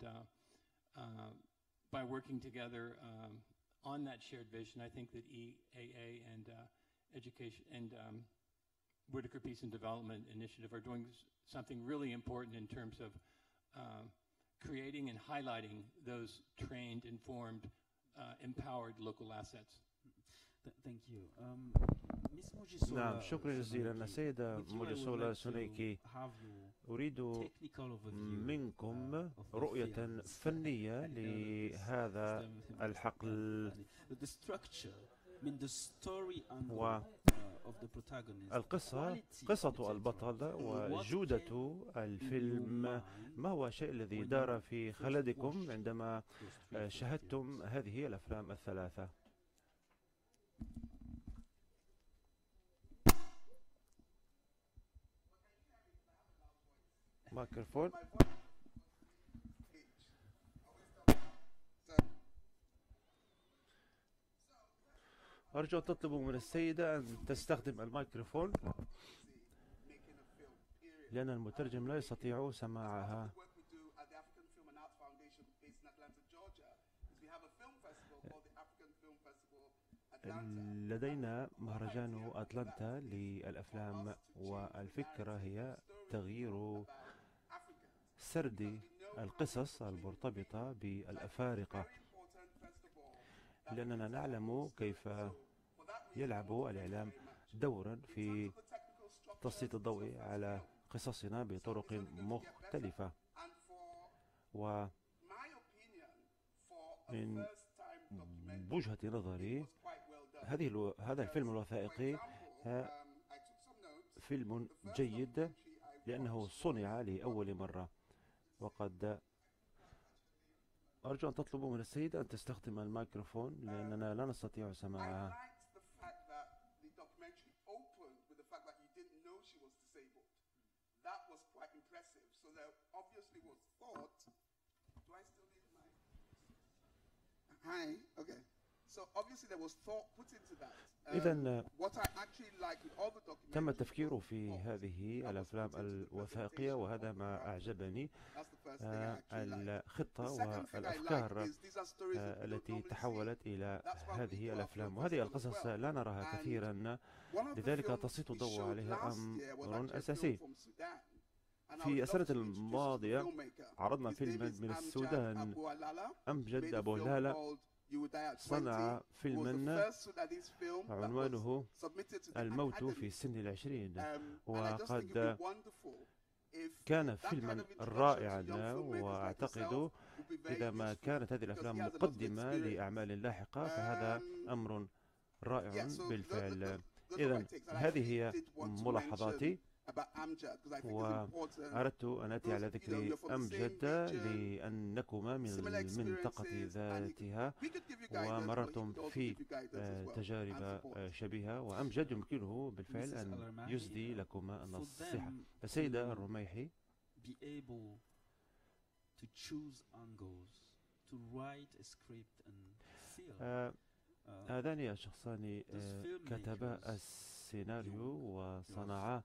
by working together on that shared vision, I think that EAA and Education and Whitaker Peace and Development Initiative are doing something really important in terms of creating and highlighting those trained, informed, empowered local assets. Thank you. نعم، شكرا جزيلا. السيدة موجسولا سونيكي، أريد منكم رؤية فنية لهذا الحقل والقصة، قصة البطل وجودة الفيلم. ما هو الشيء الذي دار في خلدكم عندما شاهدتم هذه الأفلام الثلاثة؟ مايكروفون. أرجو أن تطلبوا من السيدة أن تستخدم الميكروفون لأن المترجم لا يستطيع سماعها. لدينا مهرجان أتلانتا للأفلام، والفكرة هي تغيير سرد القصص المرتبطة بالأفارقة، لأننا نعلم كيف يلعب الإعلام دورا في تسليط الضوء على قصصنا بطرق مختلفة. ومن وجهة نظري هذا الفيلم الوثائقي فيلم جيد لأنه صنع لأول مرة. وقد أرجو أن تطلبوا من السيدة أن تستخدم الميكروفون لأننا لا نستطيع سماعها. إذن تم التفكير في هذه الأفلام الوثائقية، وهذا ما أعجبني، الخطة والأفكار التي تحولت إلى هذه الأفلام. وهذه القصص لا نراها كثيرا، لذلك تسليط الضوء عليها أمر أساسي. في السنة الماضية عرضنا فيلما من السودان، أمجد أبو لالا صنع فيلما عنوانه الموت في سن 20، وقد كان فيلما رائعا، وأعتقد إذا ما كانت هذه الأفلام مقدمة لأعمال لاحقة فهذا أمر رائع بالفعل. إذن هذه هي ملاحظاتي، وأردت أن أتي على ذكر أمجد لأنكما من المنطقة ذاتها ومررتم في تجارب شبيهة، وأمجد يمكنه بالفعل أن يسدي لكما النصيحة. السيدة الرميحي هذان الشخصان كتبا السيناريو وصنعا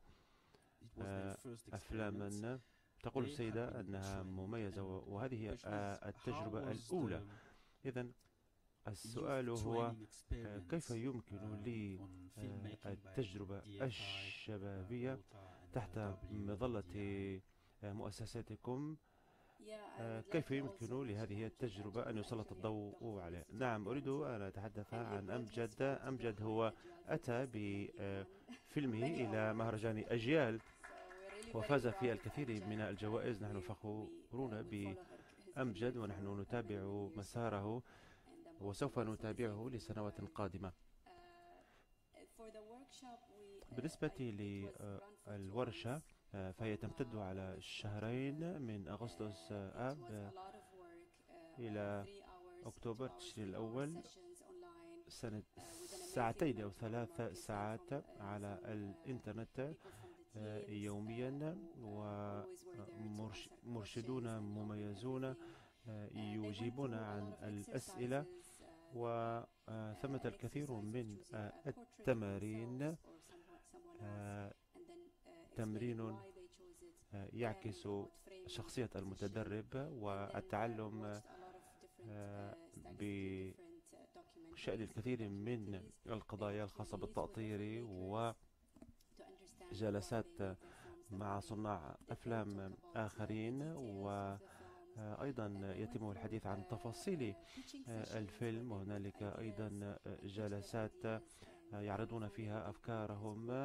أفلاما. تقول السيدة أنها مميزة، وهذه هي التجربة الأولى. إذن السؤال هو كيف يمكن لي التجربة الشبابية تحت مظلة مؤسساتكم؟ كيف يمكن لهذه التجربة أن يسلط الضوء عليها؟ نعم، أريد أن أتحدث عن أمجد. أمجد هو أتى بفيلمه إلى مهرجان أجيال وفاز في الكثير من الجوائز. نحن فخورون بأمجد ونحن نتابع مساره وسوف نتابعه لسنوات قادمة. بالنسبة للورشة فهي تمتد على شهرين من أغسطس آب إلى أكتوبر تشرين الأول، ساعتين أو 3 ساعات على الإنترنت يوميا، ومرشدون مميزون يجيبون عن الأسئلة، وثمة الكثير من التمارين. تمرين يعكس شخصية المتدرب والتعلم بشأن الكثير من القضايا الخاصة بالتأطير، وجلسات مع صناع أفلام آخرين، وأيضا يتم الحديث عن تفاصيل الفيلم، وهنالك أيضا جلسات يعرضون فيها أفكارهم،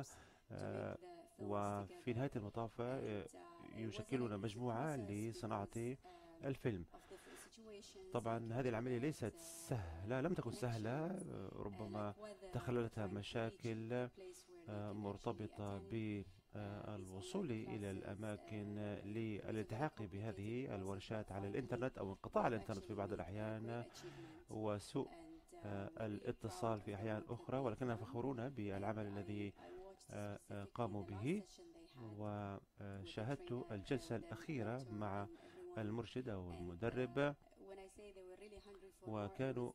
وفي نهاية المطاف يشكلون مجموعة لصناعة الفيلم. طبعا هذه العملية ليست سهلة، لم تكن سهلة، ربما تخللتها مشاكل مرتبطة بالوصول إلى الأماكن للالتحاق بهذه الورشات على الإنترنت أو انقطاع الإنترنت في بعض الأحيان، وسوء الاتصال في أحيان أخرى، ولكننا فخورون بالعمل الذي قاموا به. وشاهدت الجلسة الأخيرة مع المرشد أو المدرب، وكانوا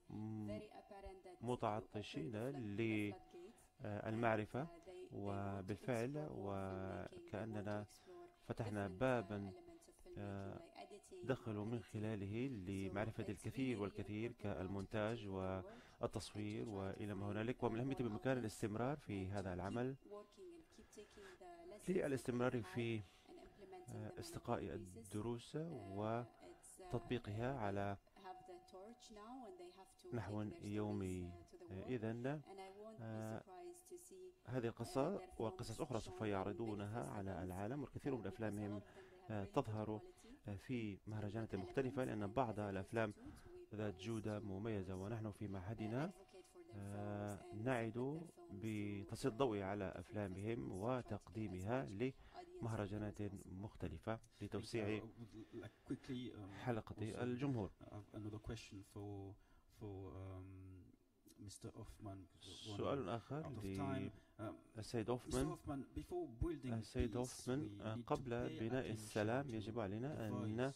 متعطشين للمعرفة، وبالفعل وكأننا فتحنا بابا دخلوا من خلاله لمعرفة الكثير والكثير كالمونتاج والتصوير وإلى ما هنالك. ومن الأهمية بمكان الاستمرار في هذا العمل، للاستمرار في استقاء الدروس وتطبيقها على نحو يومي. إذن هذه القصة وقصص أخرى سوف يعرضونها على العالم، والكثير من أفلامهم تظهر في مهرجانات مختلفة، لأن بعض الأفلام ذات جودة مميزة، ونحن في معهدنا نعد بتسليط الضوء على أفلامهم وتقديمها لمهرجانات مختلففة لتوسيع حلقة الجمهور. سؤال آخر للسيد أوفمان. السيد أوفمان، قبل بناء السلام يجب علينا أن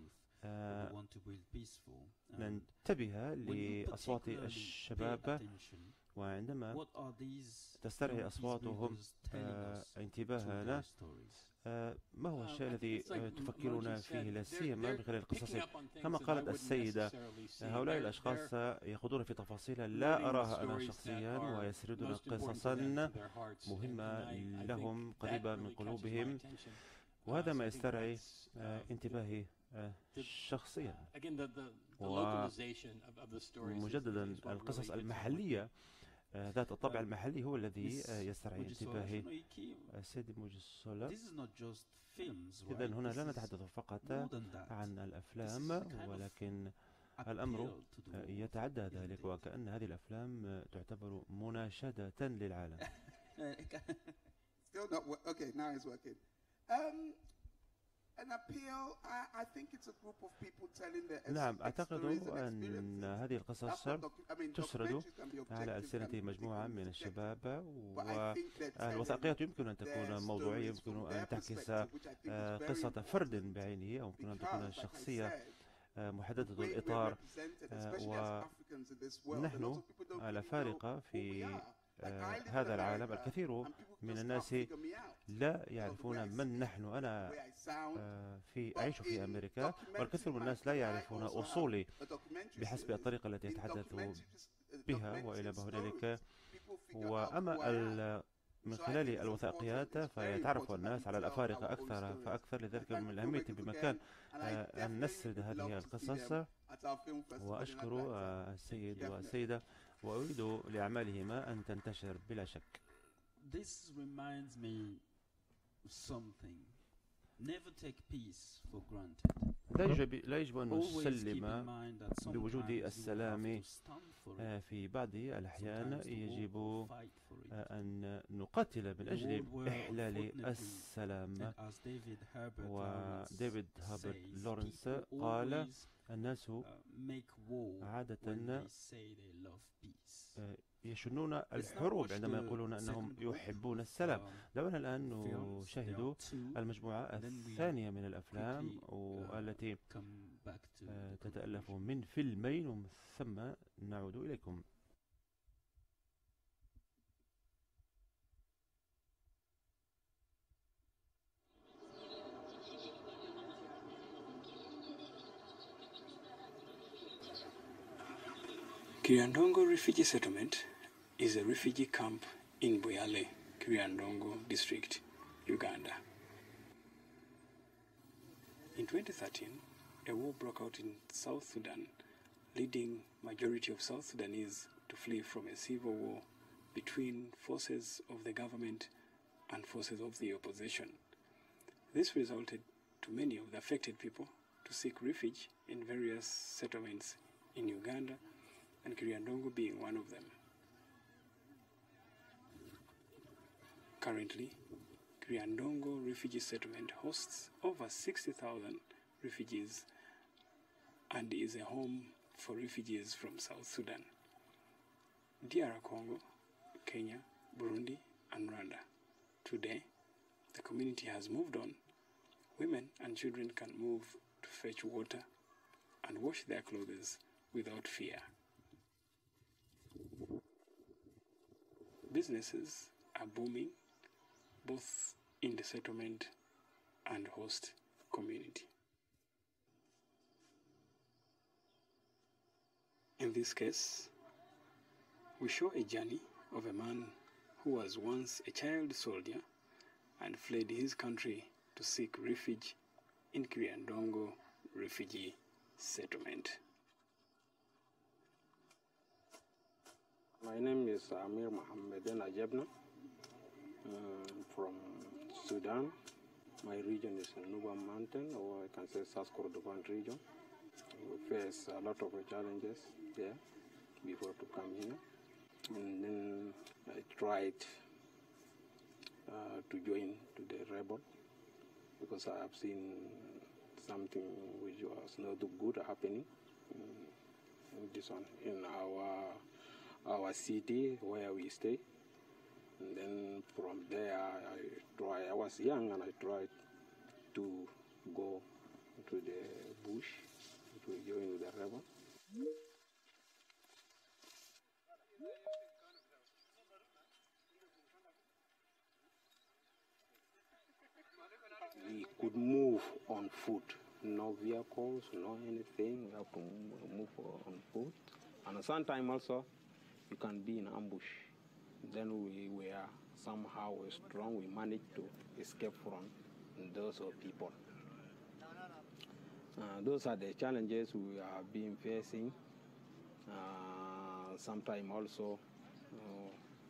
ننتبه لأصوات الشباب، وعندما تسترعي أصواتهم انتباهنا ما هو الشيء الذي تفكرون فيه لا سيما من خلال قصصهم؟ كما قالت السيدة، هؤلاء الأشخاص يخوضون في تفاصيل لا أراها أنا شخصيا، ويسردون قصصا مهمة لهم قريبة من قلوبهم، وهذا ما يسترعي انتباهي شخصيا. ومجددا القصص المحلية ذات الطابع المحلي هو الذي يسترعي انتباهي. سيدي موجسولا، إذن هنا لا نتحدث فقط عن الأفلام، ولكن الأمر يتعدى ذلك، وكأن هذه الأفلام تعتبر مناشدة للعالم. Still not okay. Now it's working. An appeal. I think it's a group of people telling their نعم، أعتقد أن هذه القصص تسرد على ألسنة مجموعة من الشباب، والوثائقيات يمكن أن تكون موضوعية، يمكن أن تعكس قصة فرد بعينه، أو يمكن أن تكون شخصية محددة الإطار، ونحن على فارقة في هذا العالم. الكثير من الناس لا يعرفون من نحن. أنا أعيش في أمريكا، والكثير من الناس لا يعرفون أصولي بحسب الطريقة التي أتحدث بها وإلى ما هنالك. وأما من خلال الوثائقيات فيتعرف الناس على الأفارقة أكثر فأكثر، لذلك من الأهمية بمكان أن نسرد هذه القصص. وأشكر السيد والسيدة، وأريد لأعمالهما أن تنتشر بلا شك. This reminds me of something. Never take peace for granted. لا يجب أن نسلم بوجود السلام في بعض الأحيان. يجب أن نقاتل من أجل إحلال السلام. وديفيد هابرت لورنس قال: الناس عادة يشنون الحروب عندما يقولون أنهم يحبون السلام. دعونا الآن نشاهد المجموعة الثانية من الأفلام، والتي تتألف من فيلمين، ومن ثم نعود إليكم. Kiryandongo Refugee Settlement is a refugee camp in Buyale, Kiryandongo District, Uganda. In 2013, a war broke out in South Sudan, leading majority of South Sudanese to flee from a civil war between forces of the government and forces of the opposition. This resulted to many of the affected people to seek refuge in various settlements in Uganda, and Kiryandongo being one of them. Currently, Kiryandongo Refugee Settlement hosts over 60,000 refugees and is a home for refugees from South Sudan, DR Congo, Kenya, Burundi, and Rwanda. Today, the community has moved on. Women and children can move to fetch water and wash their clothes without fear. Businesses are booming both in the settlement and host community. In this case, we show a journey of a man who was once a child soldier and fled his country to seek refuge in Kiryandongo Refugee Settlement. My name is Amir Mohammedan Ajebna. From Sudan. My region is the Nuba Mountain, or I can say South Kordofan region. We face a lot of challenges there before to come here. And then I tried to join to the rebel because I have seen something which was not good happening in this one in our city where we stay. And then from there I was young and I tried to go to the bush to join the rebel. We could move on foot, no vehicles, no anything. We have to move on foot. And sometimes also you can be in ambush. Then we were somehow strong. We managed to escape from those people. Those are the challenges we are being facing. Sometimes also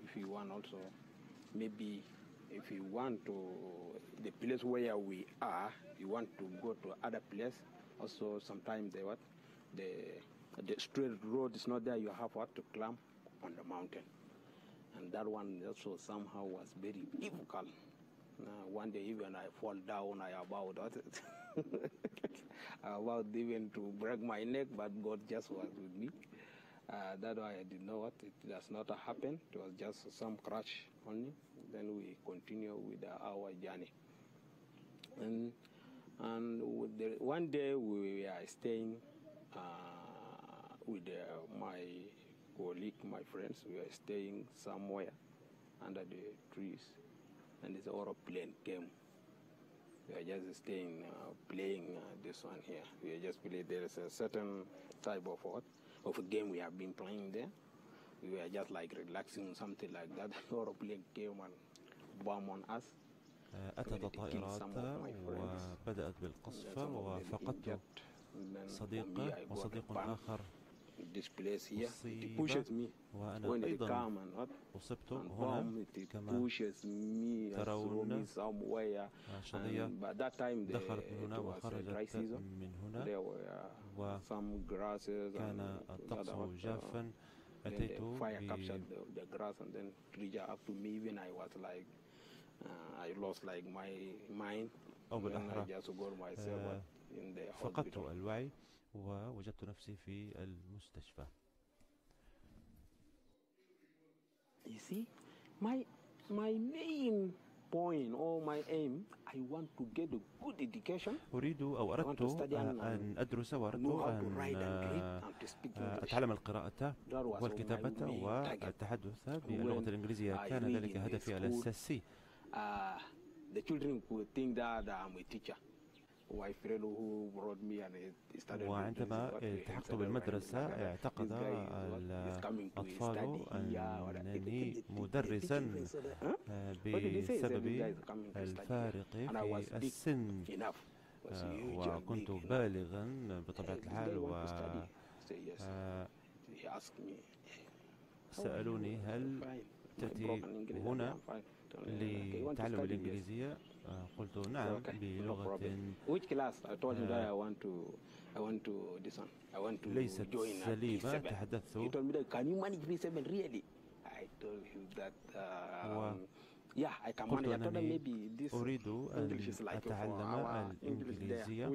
if you want also, maybe if you want to, the place where we are, you want to go to other place, also sometimes the straight road is not there, you have to climb on the mountain. And that one also somehow was very difficult. One day even I fall down, I about even to break my neck, but God just was with me. That's why I didn't know it does not happen. It was just some crash only. Then we continue with our journey. And one day we are staying with my colleague, my friends. We are staying somewhere under the trees, and this aeroplane came. We are just staying, playing this one here. We are just playing. There is a certain type of a game we have been playing there. We were just like relaxing, something like that. Aeroplane came and bombed on us. أتت الطائرات وبدأت بالقصف وفقدت صديقة وصديق آخر أصيب وأنا أيضا أصبت هنا كما ترون شظية دخلت من هنا وخرجت من هنا وكان الطقس جافا أتيت أو بالأحرى فقدت الوعي ووجدت نفسي في المستشفى. You see, my main point or my aim, I want to get a good education. أريد أو أردت أن أدرس وأردت أن أتعلم القراءة والكتابة والتحدث باللغة الإنجليزية. كان ذلك هدفي الأساسي. The children would think that I'm a teacher. وعندما التحقت بالمدرسة اعتقد الأطفال أنني مدرسا بسبب الفارق في السن وكنت بالغا بطبيعة الحال وسألوني هل تأتي هنا لتعلم الإنجليزية؟ قلت نعم بلغة ليست سليمة. تحدثت وقلت أنني أريد أن أتعلم الإنجليزية.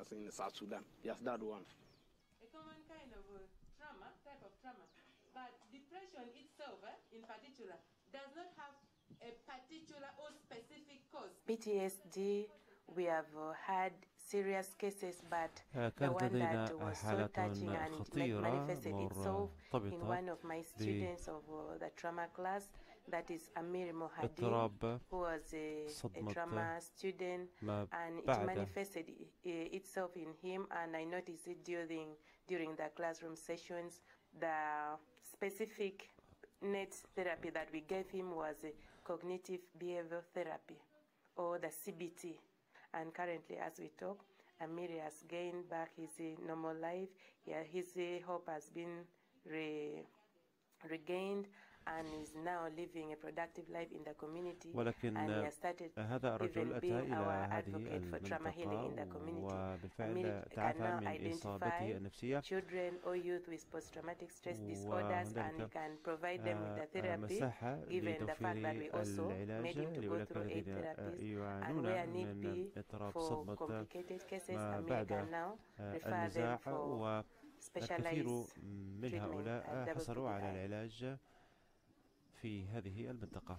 A particular or specific cause. PTSD, we have had serious cases, but the one that was so touching and manifested itself in one of my students of the trauma class, that is Amir Mohadin, who was a trauma student, and it manifested itself in him, and I noticed it during the classroom sessions. The specific net therapy that we gave him was cognitive behavioral therapy, or the CBT. And currently, as we talk, Amir has gained back his normal life. Yeah, his hope has been regained, and is now living a productive life in the community. ولكن هذا الرجل أتى إلى هذه المنطقة وبالفعل تعافى من إصابته النفسية. Children or youth with post-traumatic stress disorders, and we can provide them with the therapy, given the fact that we also made him to go through 8 therapies, and where need be for complicated cases, Amir can now refer them for الكثير من هؤلاء حصلوا على العلاج في هذه المنطقة.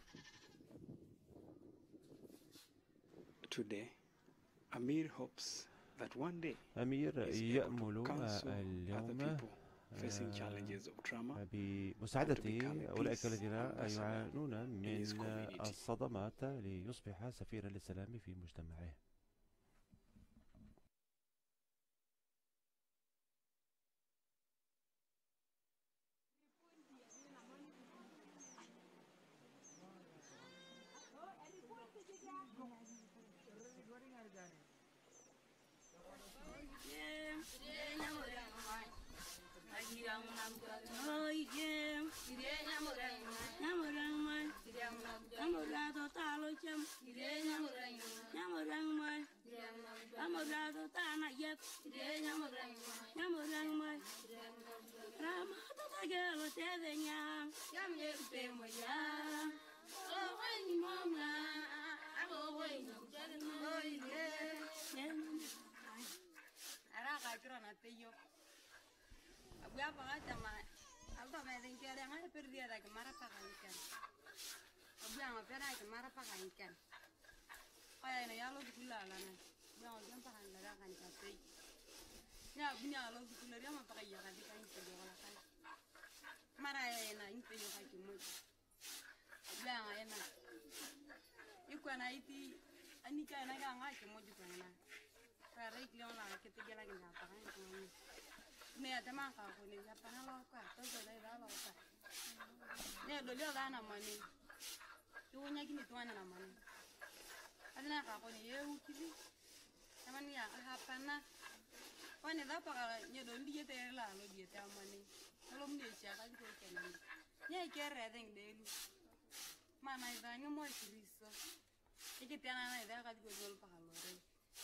Today, Amir hopes that one day أمير يأمل اليوم بمساعدة أولئك الذين يعانون من الصدمات ليصبح سفيرا للسلام في مجتمعه. mat nyamurang mai rama tatagelo tedenya yamye pemoya oh wani mama abo wani moide ara ka kira na teyo abya paga tama alto me den kere ngai perdia da mara paga ikan abya ma pera ke mara paga ikan kaya na yalo dikula la na ya on paga la kan ta tei ya binya lo dikula ya ma paga ya ka dikan ke yo la kai mara na inte yo ka ki mo abya ngai na ikwana iti anika na ga ngai ke mo dikwana para iklion la ke te gela ga paga ko ne atama ka ko ne ya pana lo ka to so dai da lo ka ne do le da na mani to nya kini to na mani adina ka ko ne ye ukili tamani ya ha pana wani da pa ne do ndi te la lo di te mani lo mne cha ka ko ke ne ne ke re den de lu mana ida ni mo kristo ke te na ida ka ko lo pa lo re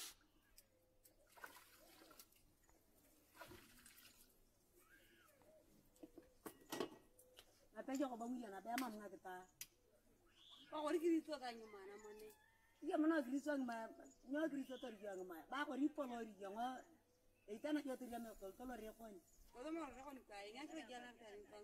apejo ko bamuya na be mam ngata ba ko kristo ka nyuma na mane iya mana kristo ma nyo kristo to ri ma ba ko ri polo ri ngo e tana yo to ri me ko to lo ri ko ni ko do mo ri ko ni ka inga kra jala ta ni kan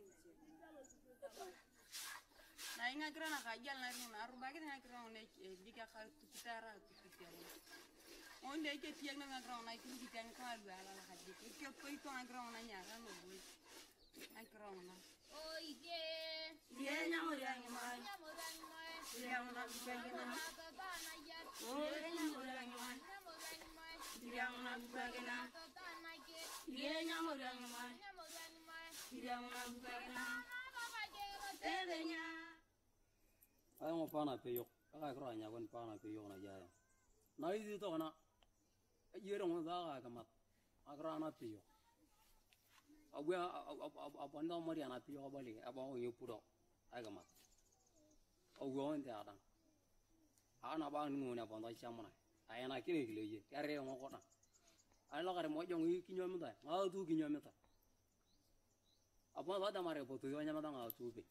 na inga kra na ka jala na na ru ba ke na kra ne di ka ka tu kitara tu kitara onde ke tiang na kra na ki di kan ka lu ala la ha di ke ko ito na kra na nya na no boi na kra na oye ye nyamurang mai yang nak bagaimana oye nyamurang mai yang nak bagaimana ye nyamurang mai yang nak bagaimana tedenya ay mo pa na peyok ay kro anya kon pa na peyok na jaya na idi to kana yero mo da ka mat agra na peyok abya abanda mari ana peyok bali aba yo puro ay ka mat ogo on ta dan ana ba nu na banda chamana ay na kile kile ye kare mo ko na ay lo kare mo jong yi kinyo mi da ma tu kinyo mi ta apa da mare po tu yo nya ma da nga tu be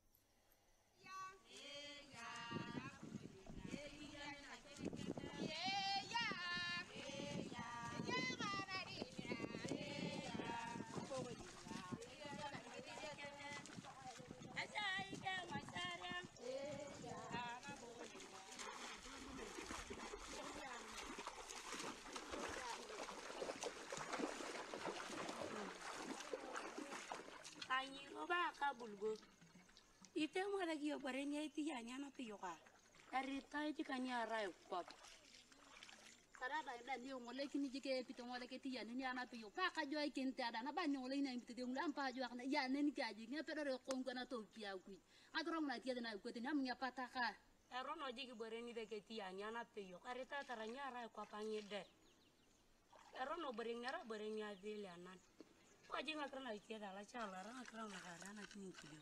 ba ka bulgo ite mo da giyo barenya iti ya nya na piyoka arita iti kanya rai pop tara da da liyo ngole kini jike pito ngole ke ti ya ni ana piyo pa ka joy kin ta da na ba ni ngole ni pito ngula ampa jo na ya ne ni ka ji ne pero re ko ngana to pia ku agrong na ti da na ko ti na mnya pataka ero no jigi bareni de ke ti ya nya na piyo arita tara nya rai kwa pangi de ero no barenya vile anan ko jinga krana ite da la chala rana krana ga rana kini kiyo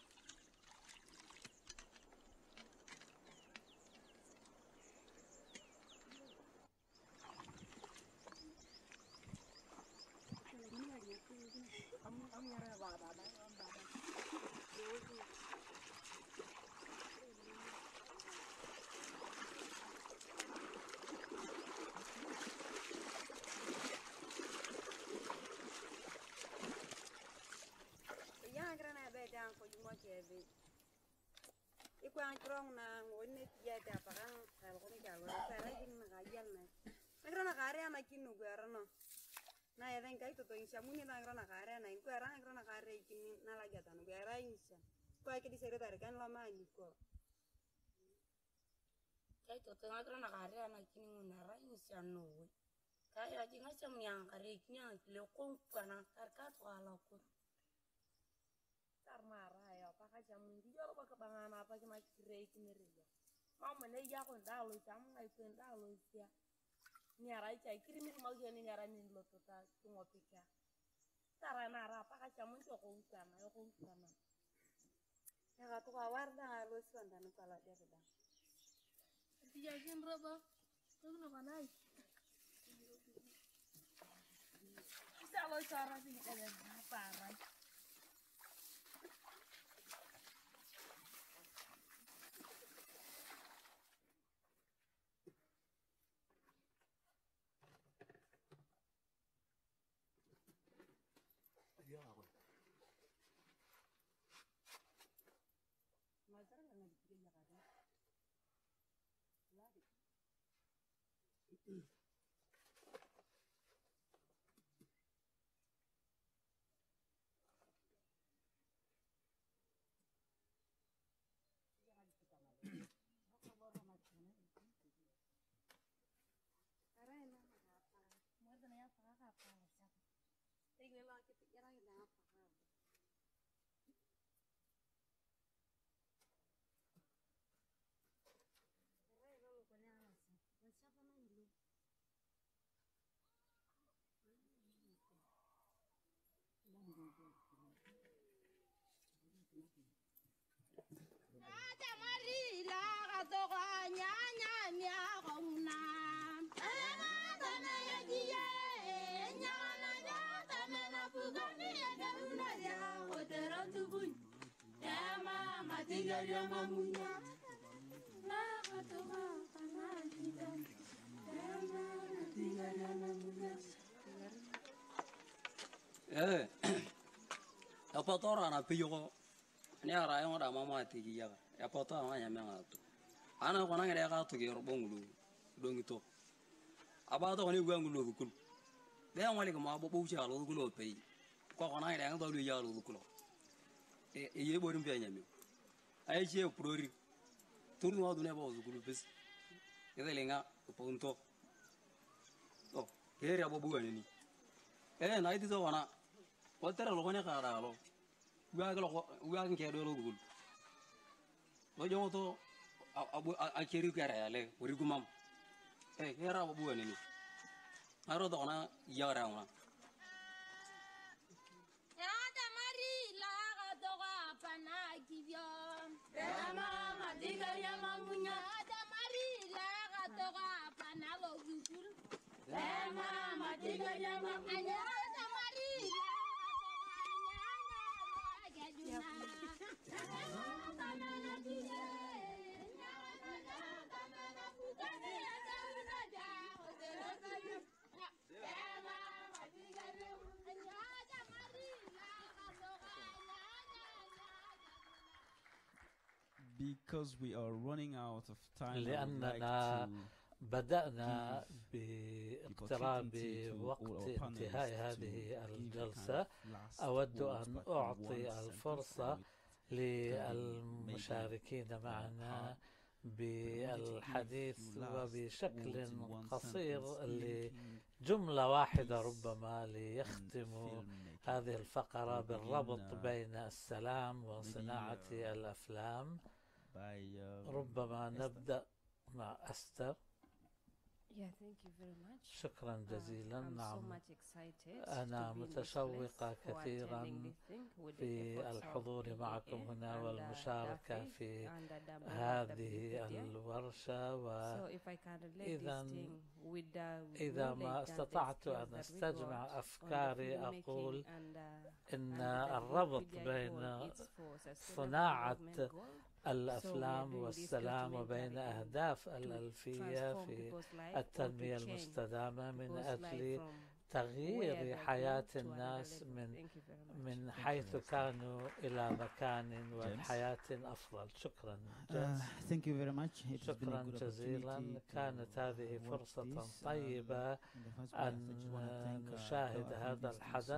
Ikuang krong na ngone tiya ta parang kal ko jalo para jing na gajal na nagrana kare na kinu garano na eden kai to insa muni na nagrana kare na inku ara nagrana kare kini na la jata no gara insa ko ai ke di sere dar kan la mani ko kai to nagrana kare na kini na ra insa no kai a jinga sam yang kare kini le ko kana karka to ala ko marah ya pakai jamu dia apa kebangan apa cuma kira kira mau mana ya kon dalu jamu ngai kon dalu sia nyara cai kiri mau jadi nyara min lo tota tunggu pika cara nara pakai jamu joko utana ya katu kawar dah lo suan dan kalau dia sedang dia jen robo tu nak naik Apa tora na piyo ni ara yo da mama tigi ya apa tora ma nyame ngatu ana kona ngere ka to gero bongulu dongito aba to ni gwa ngulu kul be ngwali ko ma bo bu cha lo kulo pe ko kona ngere ngado lu ya lo kulo ye borim be nyame ay che prori turno adu ne bo zukulu bes yedelenga ponto to kere abo bu ni na iti to wana Walter lo kone kara lo gwa nke do lo gul lo jomo to a keri kara yale wori gumam era bu woni ni aro do na yara ngwa ya da mari la ga to ga pana kibyo dama madiga ya mamunya da mari la ga to ga pana lo gul dama madiga ya mamunya da mari Because we are running out of time, لأننا بدأنا باقتراب وقت انتهاء هذه الجلسة أود أن أعطي الفرصة للمشاركين معنا بالحديث وبشكل قصير لجملة واحدة ربما ليختموا هذه الفقرة بالربط بين السلام وصناعة الأفلام. ربما نبدأ مع أستر. Thank you very much. شكرا جزيلا. نعم أنا متشوقة كثيرا في الحضور معكم هنا والمشاركة في هذه الورشة، وإذا ما استطعت أن أستجمع أفكاري أقول إن الربط بين صناعة الأفلام والسلام وبين أهداف الألفية في التنمية المستدامة من أجل تغيير حياة الناس من حيث كانوا إلى مكان والحياة أفضل. شكرا. Thank you very much. شكرا جزيلا. كانت هذه فرصة طيبة أن نشاهد هذا الحدث،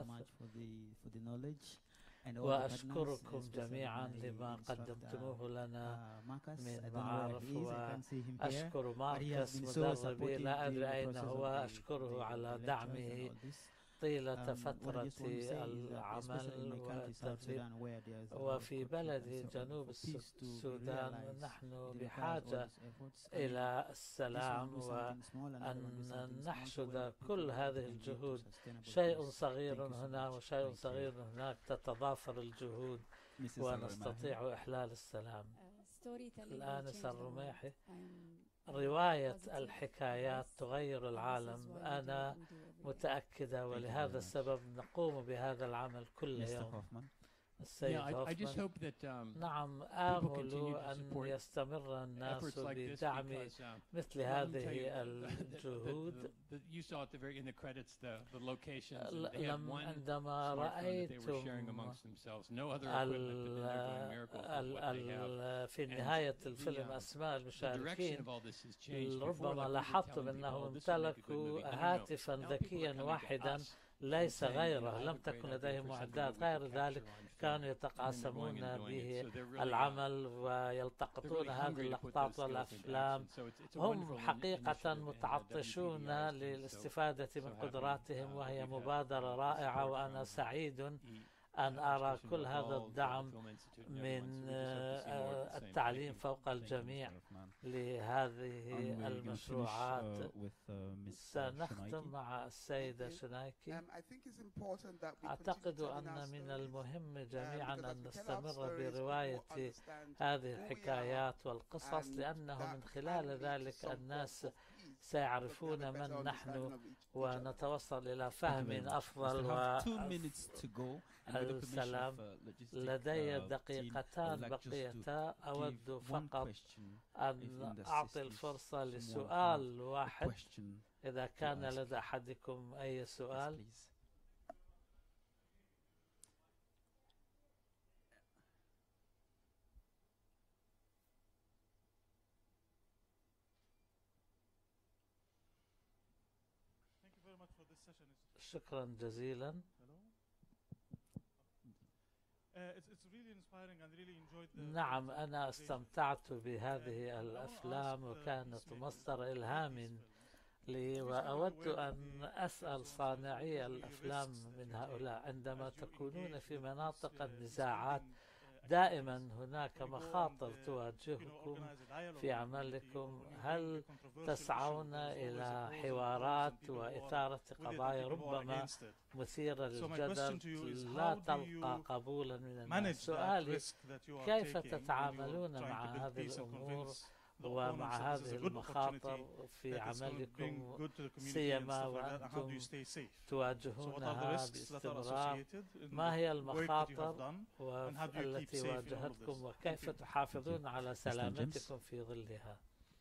وأشكركم جميعا لما قدمتموه لنا من معارف، وأشكر ماركس مدربي لا أدري أين هو، أشكره على دعمه طيلة فترة العمل والتدريب. وفي بلدي جنوب السودان نحن بحاجة إلى السلام، وأن نحشد كل هذه الجهود، شيء صغير هنا وشيء صغير هناك، تتضافر الجهود ونستطيع إحلال السلام. الآنسة الرميحي. رواية الحكايات تغير العالم، أنا متأكدة، ولهذا السبب نقوم بهذا العمل كل يوم. السيد هوفمان. نعم، آمل أن يستمر الناس بدعم مثل هذه الجهود. عندما رأيتم في نهاية الفيلم أسماء المشاركين، ربما لاحظتم أنهم امتلكوا هاتفا ذكيا واحدا ليس غيره، لم تكن لديهم معدات غير ذلك، كانوا يتقاسمون به العمل ويلتقطون هذه اللقطات والأفلام. هم حقيقة متعطشون للاستفادة من قدراتهم، وهي مبادرة رائعة، وأنا سعيد أن أرى كل هذا الدعم من التعليم فوق الجميع لهذه المشروعات. سنختم مع السيدة شنايكي. أعتقد أن من المهم جميعا أن نستمر برواية هذه الحكايات والقصص، لأنه من خلال ذلك الناس سيعرفون من نحن ونتوصل إلى فهم أفضل والسلام. لدي دقيقتان بقيتا، أود فقط أن أعطي الفرصة لسؤال واحد إذا كان لدى أحدكم أي سؤال. شكرا جزيلا. نعم، أنا استمتعت بهذه الأفلام وكانت مصدر إلهام لي، وأود أن أسأل صانعي الأفلام من هؤلاء: عندما تكونون في مناطق النزاعات دائما هناك مخاطر تواجهكم في عملكم، هل تسعون إلى حوارات وإثارة قضايا ربما مثيرة للجدل لا تلقى قبولا من الناس؟ سؤالي: كيف تتعاملون مع هذه الأمور ومع هذه المخاطر في عملكم، سيما وأنتم تواجهونها باستمرار؟ ما هي المخاطر التي واجهتكم وكيف تحافظون على سلامتكم في ظلها؟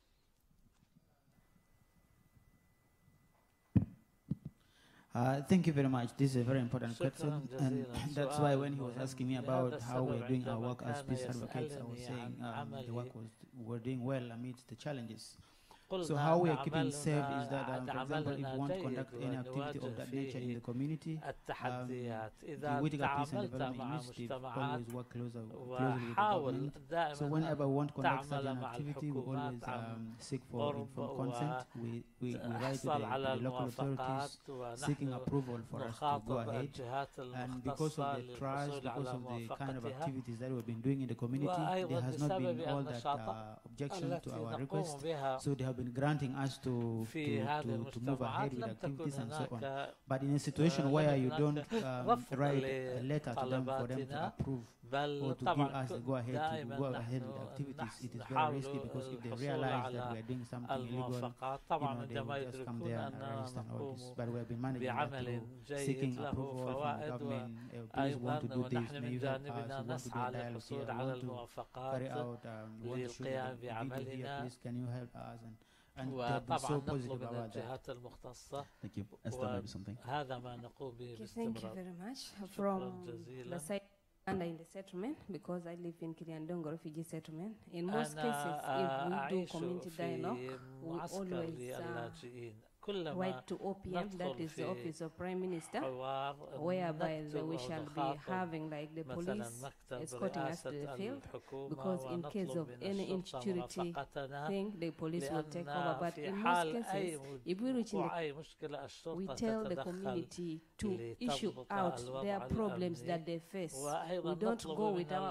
Thank you very much. This is a very important question, and that's why when he was asking me about how we're doing our work as peace advocates, I was saying the work we're doing well amidst the challenges. So how we are keeping safe is that, for example, if we want to conduct any activity of that nature in the community, the Whitaker Peace and Development Initiative always work closely with the government. So whenever we want to conduct such an activity, we always seek for informed consent. We write to the local authorities seeking approval for us to go ahead. And because of the trust, because of the kind of activities that we've been doing in the community, there has not been all that objection to our request. So they have been granting us to move ahead with activities and so on. But in a situation where you don't write a letter to them for them to approve or to give us a go ahead with activities, it is very risky, because if they realize that we are doing something illegal, they will just come there and arrest and all this. But we have been managing that through seeking approval from the government. Please want to do this, may you help us, we want to do a dialogue here, we want to carry out, we want to shoot a video here, please can you help us? وطبعا نطلب من الجهات المختصة، وهذا ما نقوم به باستمرار. Thank you very much. From the side and in the settlement, because I live in Kiriandongo refugee settlement. In most cases, if we do community dialogue, we always write to OPM, that is the Office of Prime Minister, whereby we shall be having like the police escorting us to the field, because in case of any insecurity thing, the police will take over. But in most cases, if we reach we tell the community to issue out their problems that they face. We don't go with our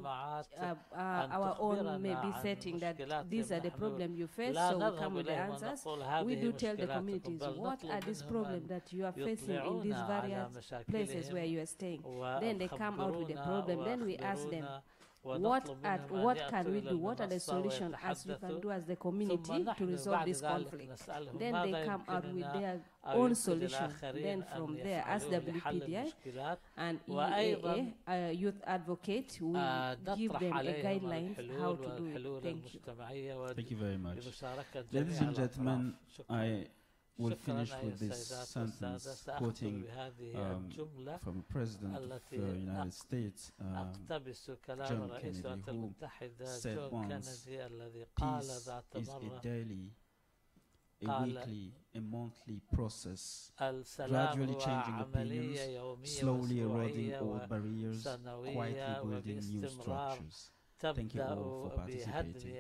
own maybe setting that these are the problems you face, so we come with the answers. We do tell the communities what are these problems that you are facing in these various places where you are staying. Then they come out with the problem. Then we ask them, what can we do, what are the solutions as we can do as the community to resolve this conflict. Then they come out with their own solution. Then from there, as WPDI and EAA, Youth Advocate, we give them a guideline how to do it. Thank you. Thank you very much. Ladies and gentlemen, I will finish with this sentence quoting from the President of the United States, John Kennedy, who said once, peace is a daily, a weekly, a monthly process, gradually changing opinions, slowly eroding old barriers, quietly building new structures. Thank you all for participating.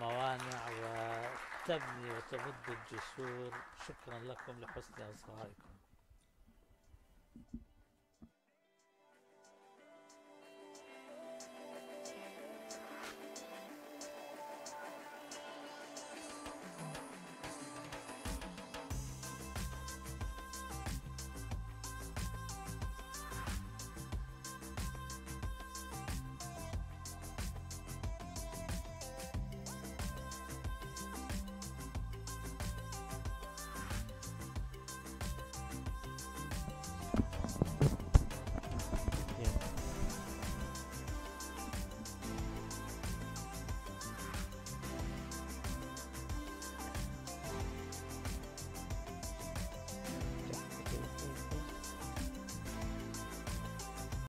الموانع وتبني وتمد الجسور. شكرا لكم لحسن إصغائكم.